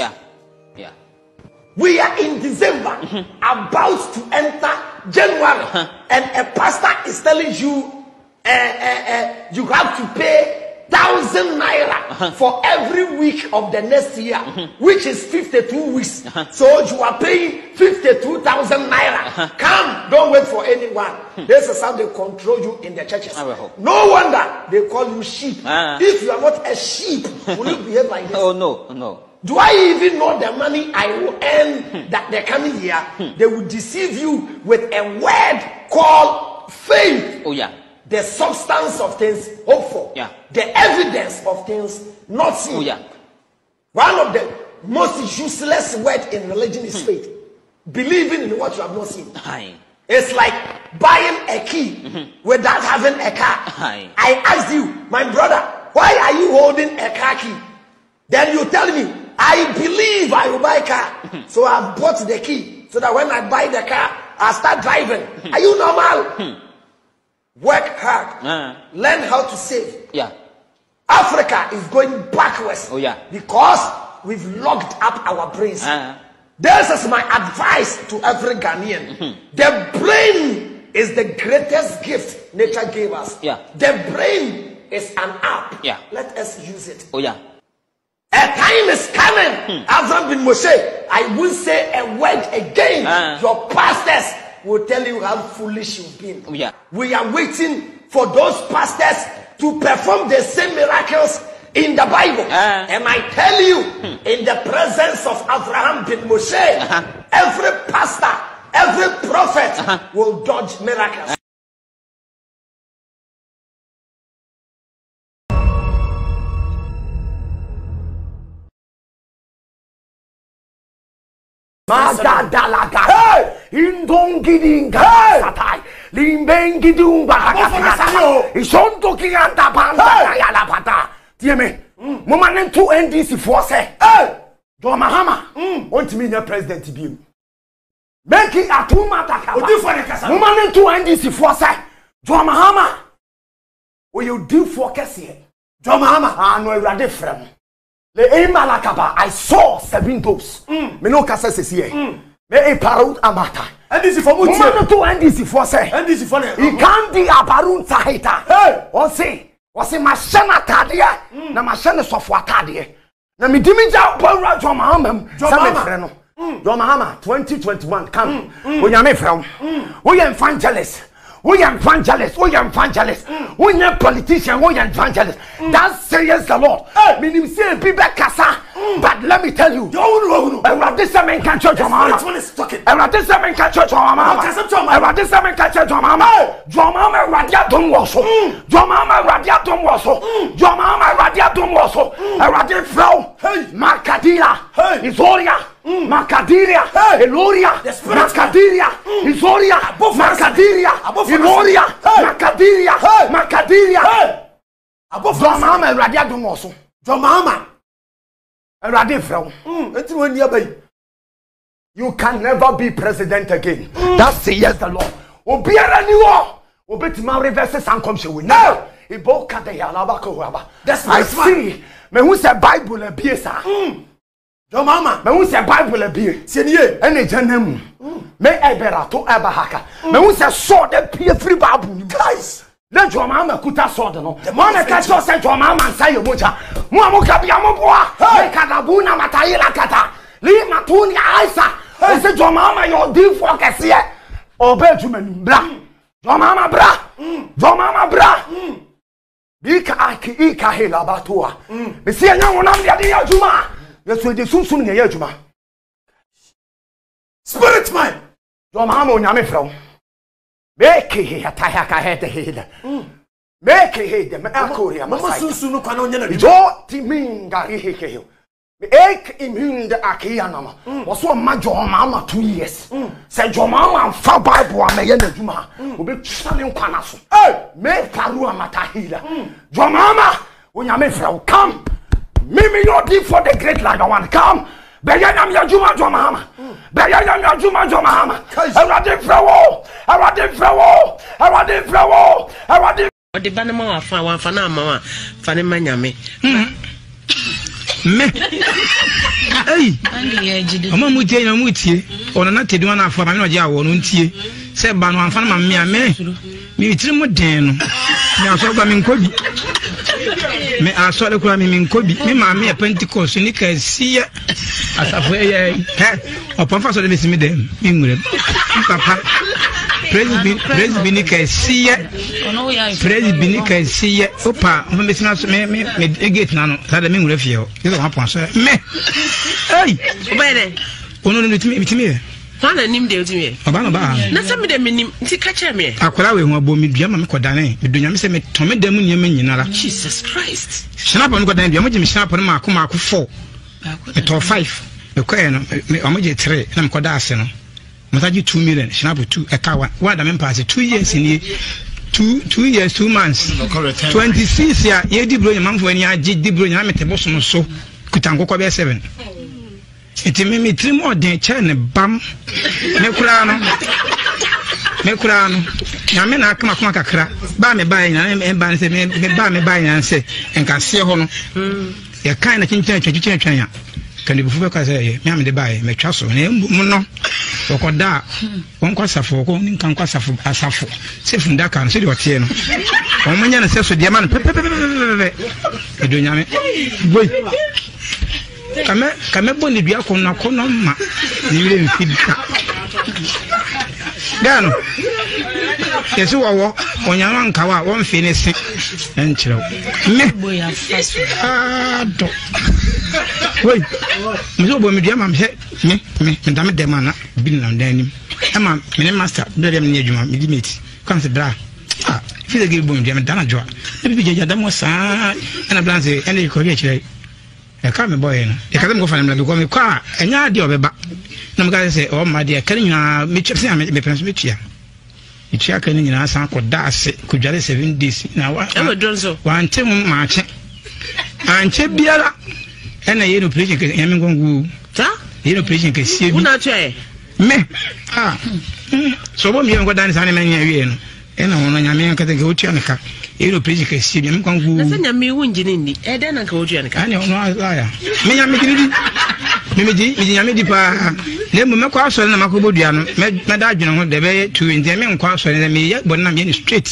We are in December, about to enter January, and a pastor is telling you you have to pay 1,000 naira for every week of the next year, which is 52 weeks. So you are paying 52,000 naira. Come, don't wait for anyone. This is how they control you in the churches. No wonder they call you sheep. If you are not a sheep, will you behave like this? Oh no. Do I even know the money I will earn that the coming year? They will deceive you with a word called faith. The substance of things hoped for. The evidence of things not seen. One of the most useless words in religion is faith. Believing in what you have not seen. It's like buying a key without having a car. I asked you, my brother, why are you holding a car key? Then you tell me, I believe I will buy a car. So I bought the key so that when I buy the car, I start driving. Are you normal? Work hard. Learn how to save. Africa is going backwards because we've locked up our brains. This is my advice to every Ghanaian. The brain is the greatest gift nature gave us. The brain is an app. Let us use it. A time is coming. Avram bin Moshe, I will say a word again. Your pastors will tell you how foolish you've been. We are waiting for those pastors to perform the same miracles in the Bible. And I tell you, in the presence of Abraham bin Moshe, every pastor, every prophet will dodge miracles. Magadalaga, Indongidinga, Satai, Limbengidumba, Isonto Kianta Panda, Yalapata. Dear me, Moman 2 NDC force, John Mahama, want me the president to be. Make it a 2 Mataka, Moman 2 NDC force, John Mahama. Will you do for Cassie? John Mahama, I know you are different. Le Emalakaba, I saw 7 doors. Me no kasa here. Me a parut amata. And this is for Muti. Moman 2 NDC force. And this is for he can't be a parut sahita. Hey, what's in my shana tadia? Na my shana software tadia. Na me dimija Paul John Mahama. John Mahama 2021 come. We are from. We are evangelist. We are evangelists. We are evangelists. We are politicians. We are evangelists. That says the Lord. Meaning say people kasa. But let me tell you. This man can church Mama. This man can church Mama. This man can church Mama. Mama radia don't waso. Mama radia don't waso. Mama radia don't waso. Radia flow. Makadila. Isoria. Macadiria, Eloria, Macadiria, Isoria, Macadiria, Eloria, Macadiria, Macadiria. Above Mama and Radia Domoso. Mama and Radifro. You can never be president again. That's the yes, the Lord. Obiara ni wo. Obeti ma reverse sankomse we. No. Iboka de yalabako. That's I see. Me who say Bible e biesa. Your mama, me who say Bible be, senior, and a gentleman. Me eberato ebahaka. Me who say sword and peer free babu. Guys, let your mama kuta sword no. The mama catch us and your mama and say your mocha. Muamuka biamoboa. Hey, Kadabuna Mataila Kata. Leave Matuni Aisa. I said your mama, your deep focus here. Or Benjamin Bra. Your mama bra. Your mama bra. Bika aki ika hela batua. Me see na wonam dia juma. Yes, we soon near Juma. Spirit man, your mamma on Yamifro. Make it a Tahaka head the head. Make it the Macoria, Mamma Susu Canon. Timinga Hike. Make immune the Akianama. Was one my John Mamma 2 years. Said your mamma and Fa Bible and Mayana Juma will be selling Quanasu. Oh, make Parua Matahila. Your mamma, when Yamifro, come. Mimi your deep for the great like one. Come. Beyanam Yajuma Jomahama. Beyanam Yajuma Jomahama. I want the Banama for one for now, Mamma. Fanny Manami. Hey, Mamma Mutena Muti, or not to do one for my Noja or Nunti. Said Bano and Fanama me. Me Trimodeno. Now so coming could me I saw the crime in Kobe. Me, mammy, a Pentecost, and you can see it as a way. Or Professor, let me them. Papa, President Binica, see it. President Binica, see it. Opa, when Miss Nass me get none, that I mean, refuse. You don't want to answer me. Hey, only to me. Fana nim de otimi. Oba no ba. Na se me de minim nti ka che me. Akwara we ho abo me dua ma me kodane. Me dunya me se me tome da mu nyema nyinara. Jesus Christ. Snap on kodane dua mo je me snap no ma ko 4. Me to 5. Me ko no me omoje 3 na me koda ase no. Mataji 2 million snap 2 e ka 1 da me pass 2 years ni 2 years 2 months. 26 ya ye di bro nyama mfo ni agi di bro nyama me te boso no so. Kutanko ko be 7. Iti me trim odin chene bam me kura no na me na akama kakra ba me ba nya me ba se me ba nya se enka se ho no ye kan na chinchin ya kan di bufu be ka se me am de ba me twa so na mu no okoda won kwasafo ko nin kan kwasafo asafo se funda kan se di otie no won manya na se so de ma no pepepepe edo nya me boy kame boni dua kono kono ma ni wire mfidika gano yesu wawo onyama nkawa won fi ne se enchiro me boya faso do woi mzo bo me dua ma me ndam de mana bin na ndanim ama me master be dem ni adwuma me di meti kan se bra fi de ge bo me dua me dana joa e bi jeja dam wasa na blanze ene ko ge chire e ka me boy no e ka dem go fa na me ko me kwa enya de obeba na me ka se o ma de ka nyina me chepse me penso me tua itia ka ni nyina san ko da ase ko dware 7 days na wa wa ante mu ma che anche biara ena ye no preaching ke yame ngongu ta ye no preaching ke sie bi una tue me so bo mi ngo dan san me nya wie no ena wono nyame ka te ke otua nka ye no preaching ke sie bi yame ngongu na sanya me wu njini ni e den na ka otua nka ani ono aya me nya me gidi me nya me di pa le mo me kwa so na makobo dua no me da adwene ho de be 20 me nkwa so na me ye bon na me ni straight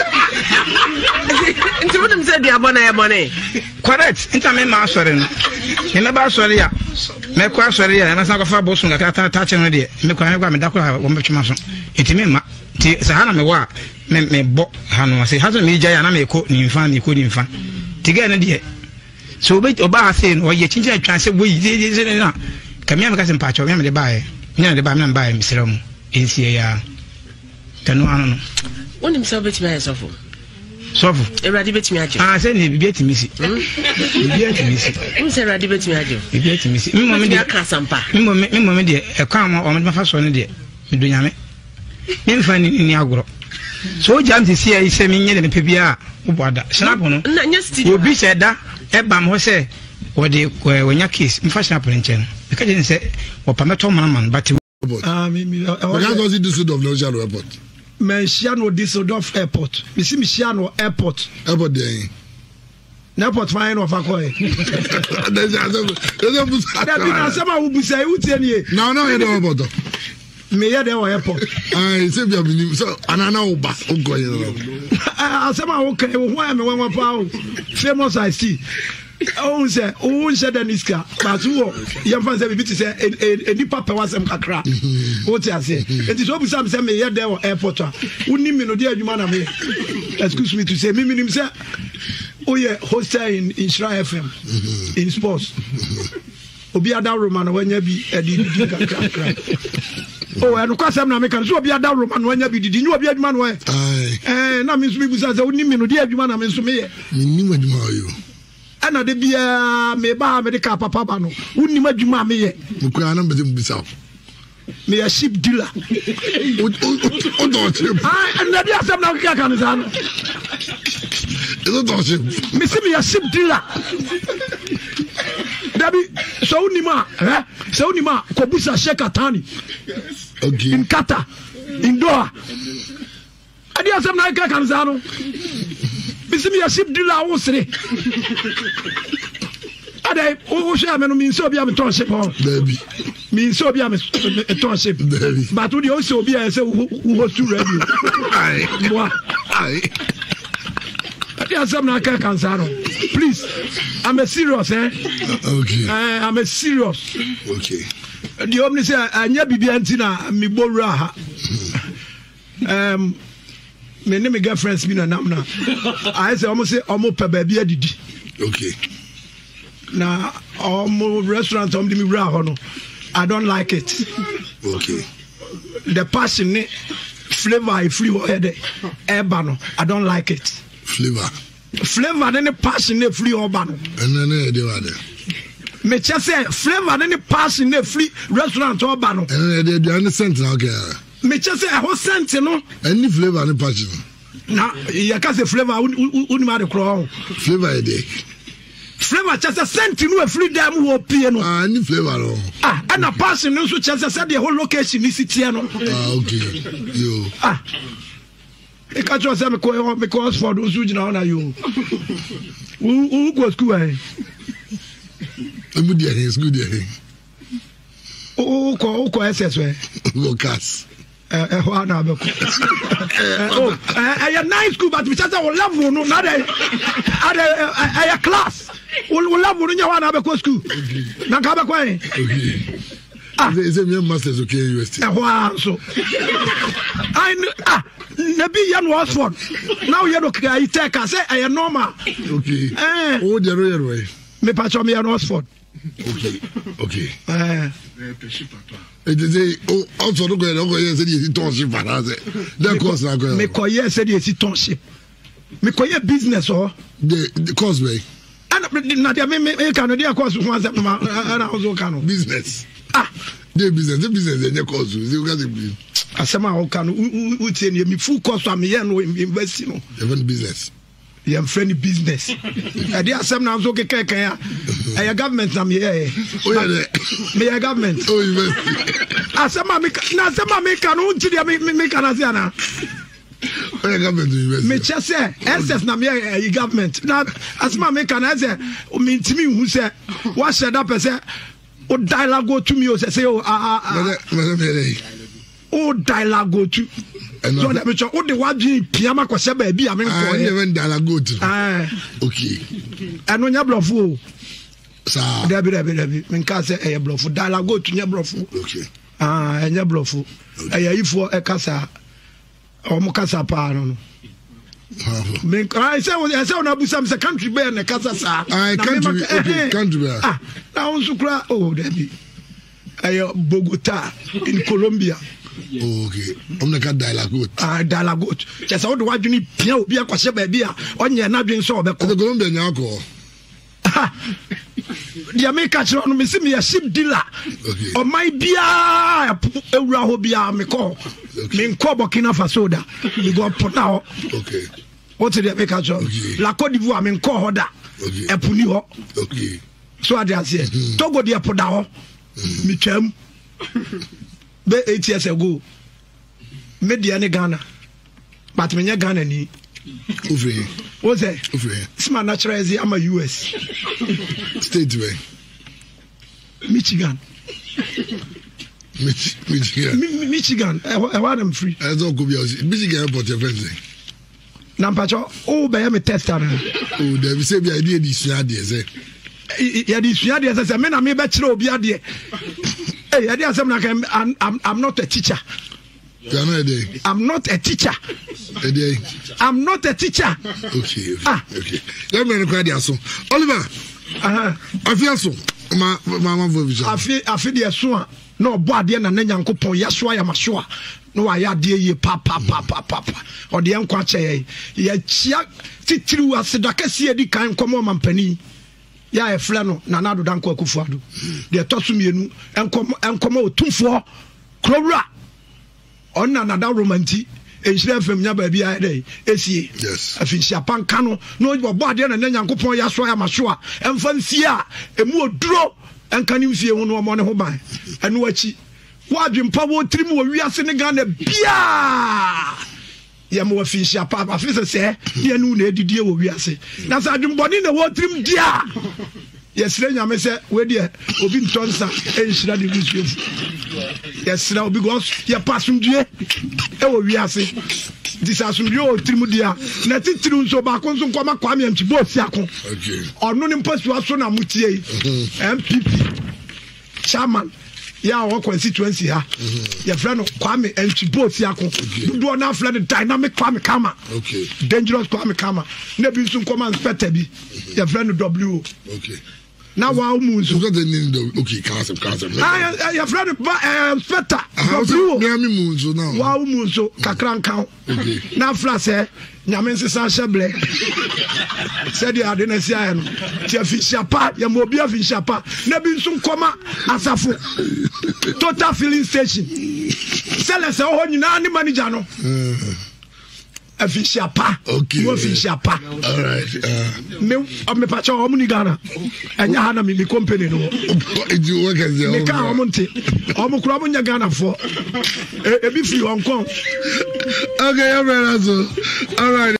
nti wodum se dia bona e bone correct nta me ma asore no me ba asore ya me kwa asore ya na san ko fa bosun ga ta che no de me kwa me da ko wo me twema so nti me ma ti sa hana me wa me bo hanu ase hazo me ja ya na me ko ni mfa ti ga na de so be oba ase no ye chinja atwa se wo yi na kamia me ka se mpacho me de bae nya de ba me bae misira mu ensie ya kanu anu no wonim se obetimi ayesofo sofu eradi betimi ajo se ni bibi etimi si bibi etimi si se eradi betimi ajo bibi etimi si mi mo me de akasampa mi mo me de e kwa mo o me fa so ne de me do nyame mi mfa ni agoro so jam ti si ai se mi nye de pe bia uboada snap no na nya studio obi se da e bam ho se wo de wonya case mfa snap ne nchen e ka je se wo pameto man but what does it do to the airport Mention Düsseldorf airport. Michiano airport. Airport there. Airport fine of Akoy. No, you don't about me ya there airport. I say we have so anana uba ugo. I say okay, why me one pound famous I see. Oh say the niska but who you fan say be say any papa wasem kakra what you say it is obu say me here there airport uni me no dey adwuma na me excuse me to say me nim say oh yeah hostel in Shira FM in sports obi ada roman wanya bi edi kakra oh anu kwasem na me kan so obi ada roman wanya bi didi ni obi adwuma no na me so bi say uni me no dey adwuma na me so me ni adwuma yo ana de bia me ba America papa ba no wonni madwuma me ye mukura na mbeze mbisa me a ship dealer o do ship ana dia sam na ka kan san o do ship me se me a ship dealer dabi so wonni ma ko busa shekatani okay in Qatar in Doha adia sam na ka kan san Bisimi ya ship dealer wo sere. Ade o share me no min so bia me ton ship ho. Baby. Min so bia me ton ship. Baby. But we also bia say who host to radio. Aye. Moi. Aye. Ade asem na kan kansano. Please. I'm a serious Okay. I'm a serious. Okay. The omni say anya bibia ntina mi borura ha. Me name girlfriends be na namna. I say almost say almost per baby adidi. Okay. Na almost restaurant me bra hono. I don't like it. Okay. The passion flavor free head ebano. I don't like it. Flavor then the passion free obano. And then they were there. Me just say flavor then the passion free restaurant obano. And they understand now okay. Me just say I was sent no any flavor any passion na ya ka say flavor uni ma de kro flavor e dey flavor just a sent no free dem wo pie no any flavor no and a passion no so just say the whole location is city no okay yo e ka cho say me ko Oxford usu jina na yo who go school eh good there is good there o ko SS we Lucas oh nice school but we just level no na dey class love no nya wa na be ko school na ka be kwan is it me masters okay university so I nabi yan Oxford now you look I take say I normal okay oh the royal way me pa cho me yan Oxford okay it is also no go yes the township that course na go me ko yes the township me ko business or the causeway and na dia me can dey course one step na also can business the business dey cause you got the asema o can utie ni me full course am here no invest no even business your friend business I dey asem na so keke ya your government am here me your government asema me can unti dia me can say na me chese SS na me government na asema me can say me ntimi hu say what said that person o dialogue go to me o say o o dialogue go to so that me cho o de wadwi piama kwose ba bi am nko even dialogue go to okay eno nya blofo sa debi me nka say e blofo dialogue go to nya blofo okay nya blofo ifo e kasa o mo kasa pa no me I say na busam say country be na kasa sa country be na unsu kra debi Bogota in Colombia. Okay. Omneka dialogue. Dialogue. Just how do I need Pia be a question baby? On your not doing so. The Colombia nyako. The American on me see me a ship dealer. Okay. Or my beer Rahobia me call. Me call Burkina Faso da. We go put now. Okay. What's the American? La Côte d'Ivoire me call hoda. Okay. E puni ho. Okay. So I say Togo dia put down. Me cham. Be 8 years ago. Me dia ne Ghana. But me Ghana ni. Over. What's that? Over. It's my natural I'm a US. State way. Michigan. Michigan. Michigan. I want them free. I don't go be Michigan airport your friends. Nampacho, oh, by me tester. Oh, they will say the idea this year, say. Yeah, this year, as I mean, I may bet you be a dear. Hey, I'm not a teacher. I'm not a teacher. I'm not a teacher. Okay. Okay. Let me record the so. Oliver. I feel so. My voice. I feel the so. No body na nyankopon yaswa ya maswa. No aya de ye papa. O de enkwa che ye chia titiri asedaka si edi kan komo mampani. Ya e fle no na nado danko akufuado. De tosu mienu enkomo otumfo krowura. Onna na da romanti enhire fam nya ba bia dey esie yes afinhia panka no no body na nyankopon yaswa ya maswa emfa nsie a emu oduro enkanim fie ho no mo ne ho ban eno achi wadwempa wo tirim wo wiase ne Ghana bia ya mo afinhia papa afise se ye nu na edidie wo wiase na sa adwemboni na wo tirim dia yesre nyame se we de obi ntonsa enhira de bisuefu yesre obi go ye pasumdue e wo wiase disasumdue o tirim dia na titiru nso ba ko nso nkoma kwame amtibo siako okay onu ni mpasu aso na mutie MPP chairman ya wo constituency ha ya friend kwame amtibo siako do na friend dynamic kwame kama okay dangerous kwame kama na bi nso nkoma inspector bi ya friend W okay na wa umunso so the name okay kasem your friend inspector me munso now wa umunso kakrankan okay na flase nyame nsesa sheble said you ade na sia no ti afisha pa ya mo bi afisha pa na bi nso nkoma asafo total filling station selese ho nyina ni manager no afisha pa okay mo afisha pa all right me pacha o muni Ghana anya hana mi company no you work as me ka o monte o mo kura mo nya Ghana for e bi fi Hong Kong okay all right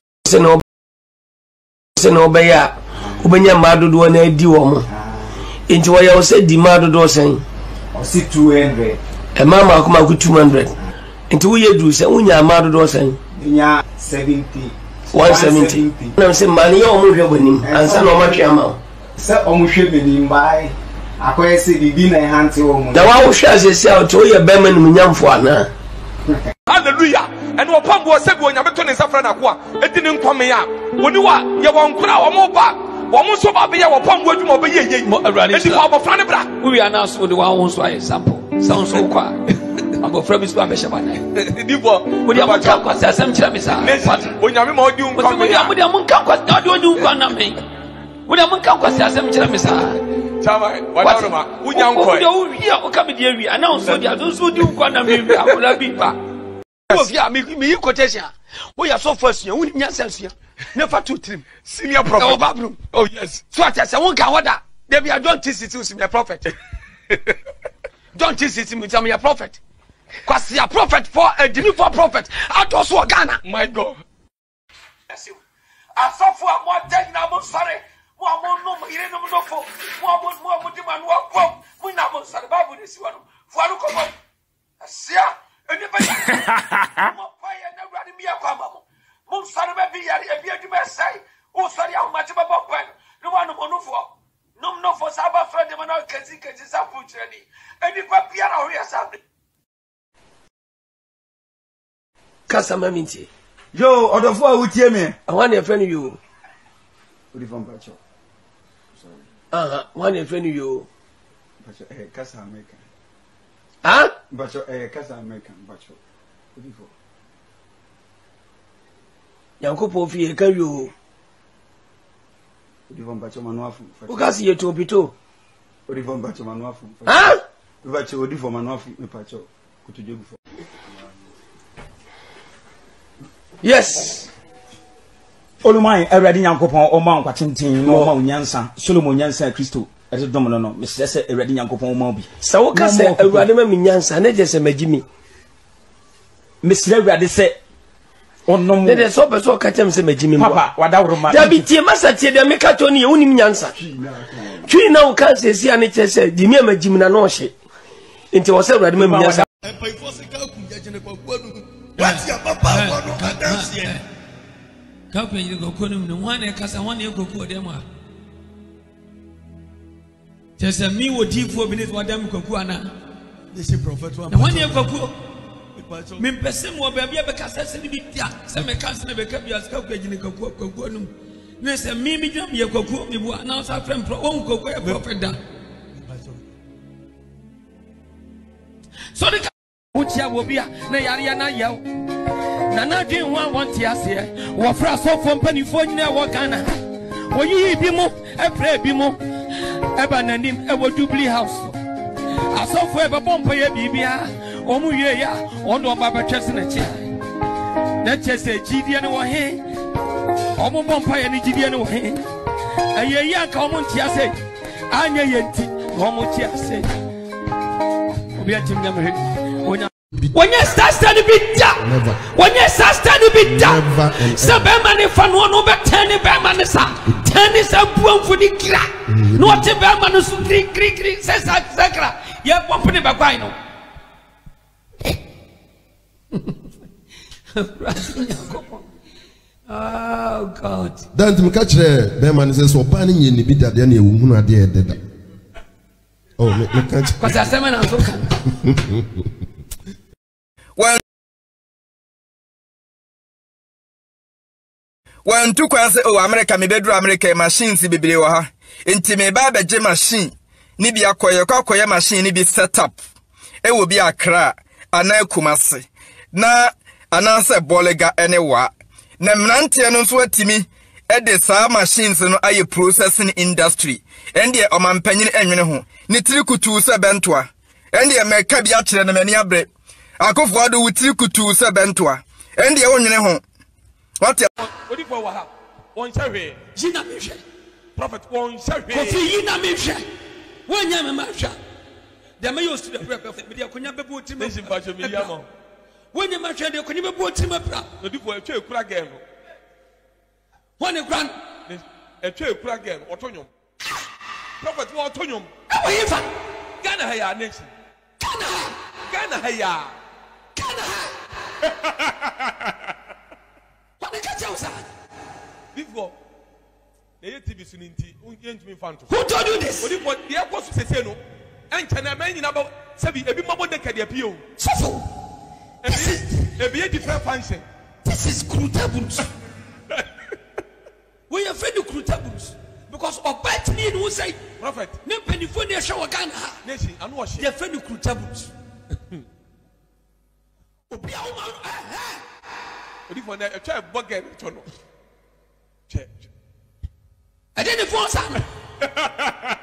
seno beya ubenya madodo na edi wo mo enti wo ya wo se di madodo sen o si 200 e mama akoma ku 200 enti wo ye du se unya madodo sen nya 70 170 na se mani yo mo hwe bonim ansa no ma twa ma Sir, Omushebini by Akwesi, the dinner hand to Omu. The one who shares yourself to your Beman Munyamfuana. Hallelujah. And what Pump was said when Yabeton is a friend of what? It didn't come me up. When you are, you won't cry or more back. Almost so be our pump would more be a we are now so the one who's by example. Sounds so quiet. I'm afraid it's by Meshaman. When you want to come, some Chamisa. When you're more doing, when you're come, not doing you one of me. When I'm come, some Chamisa. What young boy? You come here, we announce those who do one of me. I will have been back. Yeah, me quotation. We are so first year, we need never to trim. Senior prophet. Oh, yes. So I won't go order. There be a don't teach it to the prophet. Don't teach it to me, tell me a prophet. Because you are prophet for a deliver prophet. Out of Ghana. My God. I saw for more than I'm sorry. More no, you don't know for more demand walk. We now must have Babu this one. For look about. I see ya. Anybody. Sorry, baby, I appear to say, oh, sorry, how much about when no one for no for Sabbath friend, the man can see cases up with any. And if I piano here something. Casamaminti. Yo, or the four would hear me. I want to friend you. From Pacho. One a friend you. Pacho, a Casa American. Huh? Pacho, a Casa American, Pacho. Yankopo fi eka yo. Odivon bacho manuafu. Ukasi yeto pito. Odivon bacho manuafu. Ah? Bacho odivon manuafu me pacho kutujogu fo. Yes. Olumai Eradi Yankopon Oma Kwatintin no ma unyansa Solomon Nyansa Kristo ese dom no no Mr. Se Eradi Yankopon Oma bi. Sa wo ka se Eradi ma minyansa na je se magimi. Mr. Eradi se onom de so be so ka tem se magimi mo. Papa wadawro ma. Da bi tie masa tie de meka to ne unim nyansa. Twi na wo ka se si ane che se di me magimi na no hye. Nti wo se Eradi ma minyansa. What's your papa? Couple you go kunum no one e kasa one e go ko dem a. Just a me wo deep for minutes what dem koku ana. This prophet one. One e koku. Me person wo ba bia be kasa se ni bi dia. Se me kasa na be ka bia ska ko agine koku anum. Ne se me mi dwam ye koku me bu announce afrem pro won koku e prophet da. So the Utia will be na yariana yaw. Nana didn't want to say, what for so from penny for you now, Ghana. When you be more, a pray be more, Ebanim, a Jubilee House. I saw for ever bomb for your Bibia, Omuya, on the Baba Chestnut. That just a GDN or hey, Omo Bompa and GDN or hey. A year common tia say, Anya Yenti, Homo tia say. We are Tim Yammer. When you start standing bit down, when you start standing bit down, so Berman if I want over 10 Berman is up, 10 is a boom for the crack. Not a Berman is 3 says Sacra. You have one for the Baguino. Oh God. Then to catch the Berman says, so banning in the bit at the end, you won't dead. Oh, me catch. Because I said, I'm so When two kwan say oh America me bedru America machines bibire wo ha enti me ba beje machine ni bi akoye machine ni bi setup e wo bi akra ana Kumasi na ananse bolega enewa na mnante no so atimi e de saa machines no aye processing industry ende o mampanyin enwene ho ni tiri kutu se bentoa ende me ka bi akere na mani abre akofo ado wutiri kutu se bentoa ende wonwene ho what Odipo wa ha won hwe yina me hwe prophet won hwe kofi yina me hwe wonya me ma hwe de me used to the prophet me de akonya bebo ti me nsin pacho me ya mo wonya ma hwe de akonya bebo ti me pra Odipo etwe ekura game no wone kran etwe ekura game otonyom prophet wo otonyom e wo yifa Ghana ha ya nation Ghana ha ya What the catch outside? Before The TV Suninti, Ungentimi Fanto. Who told you this? What the airport to say no? And can I mean about Sabi, a bit more than can appeal? So, a be a different function. This is Crutables. We are afraid of Crutables. Because of bad men who say, Prophet, no penny shower gun. Nation, and wash your friend of Crutables. For a child bugger, church. I didn't force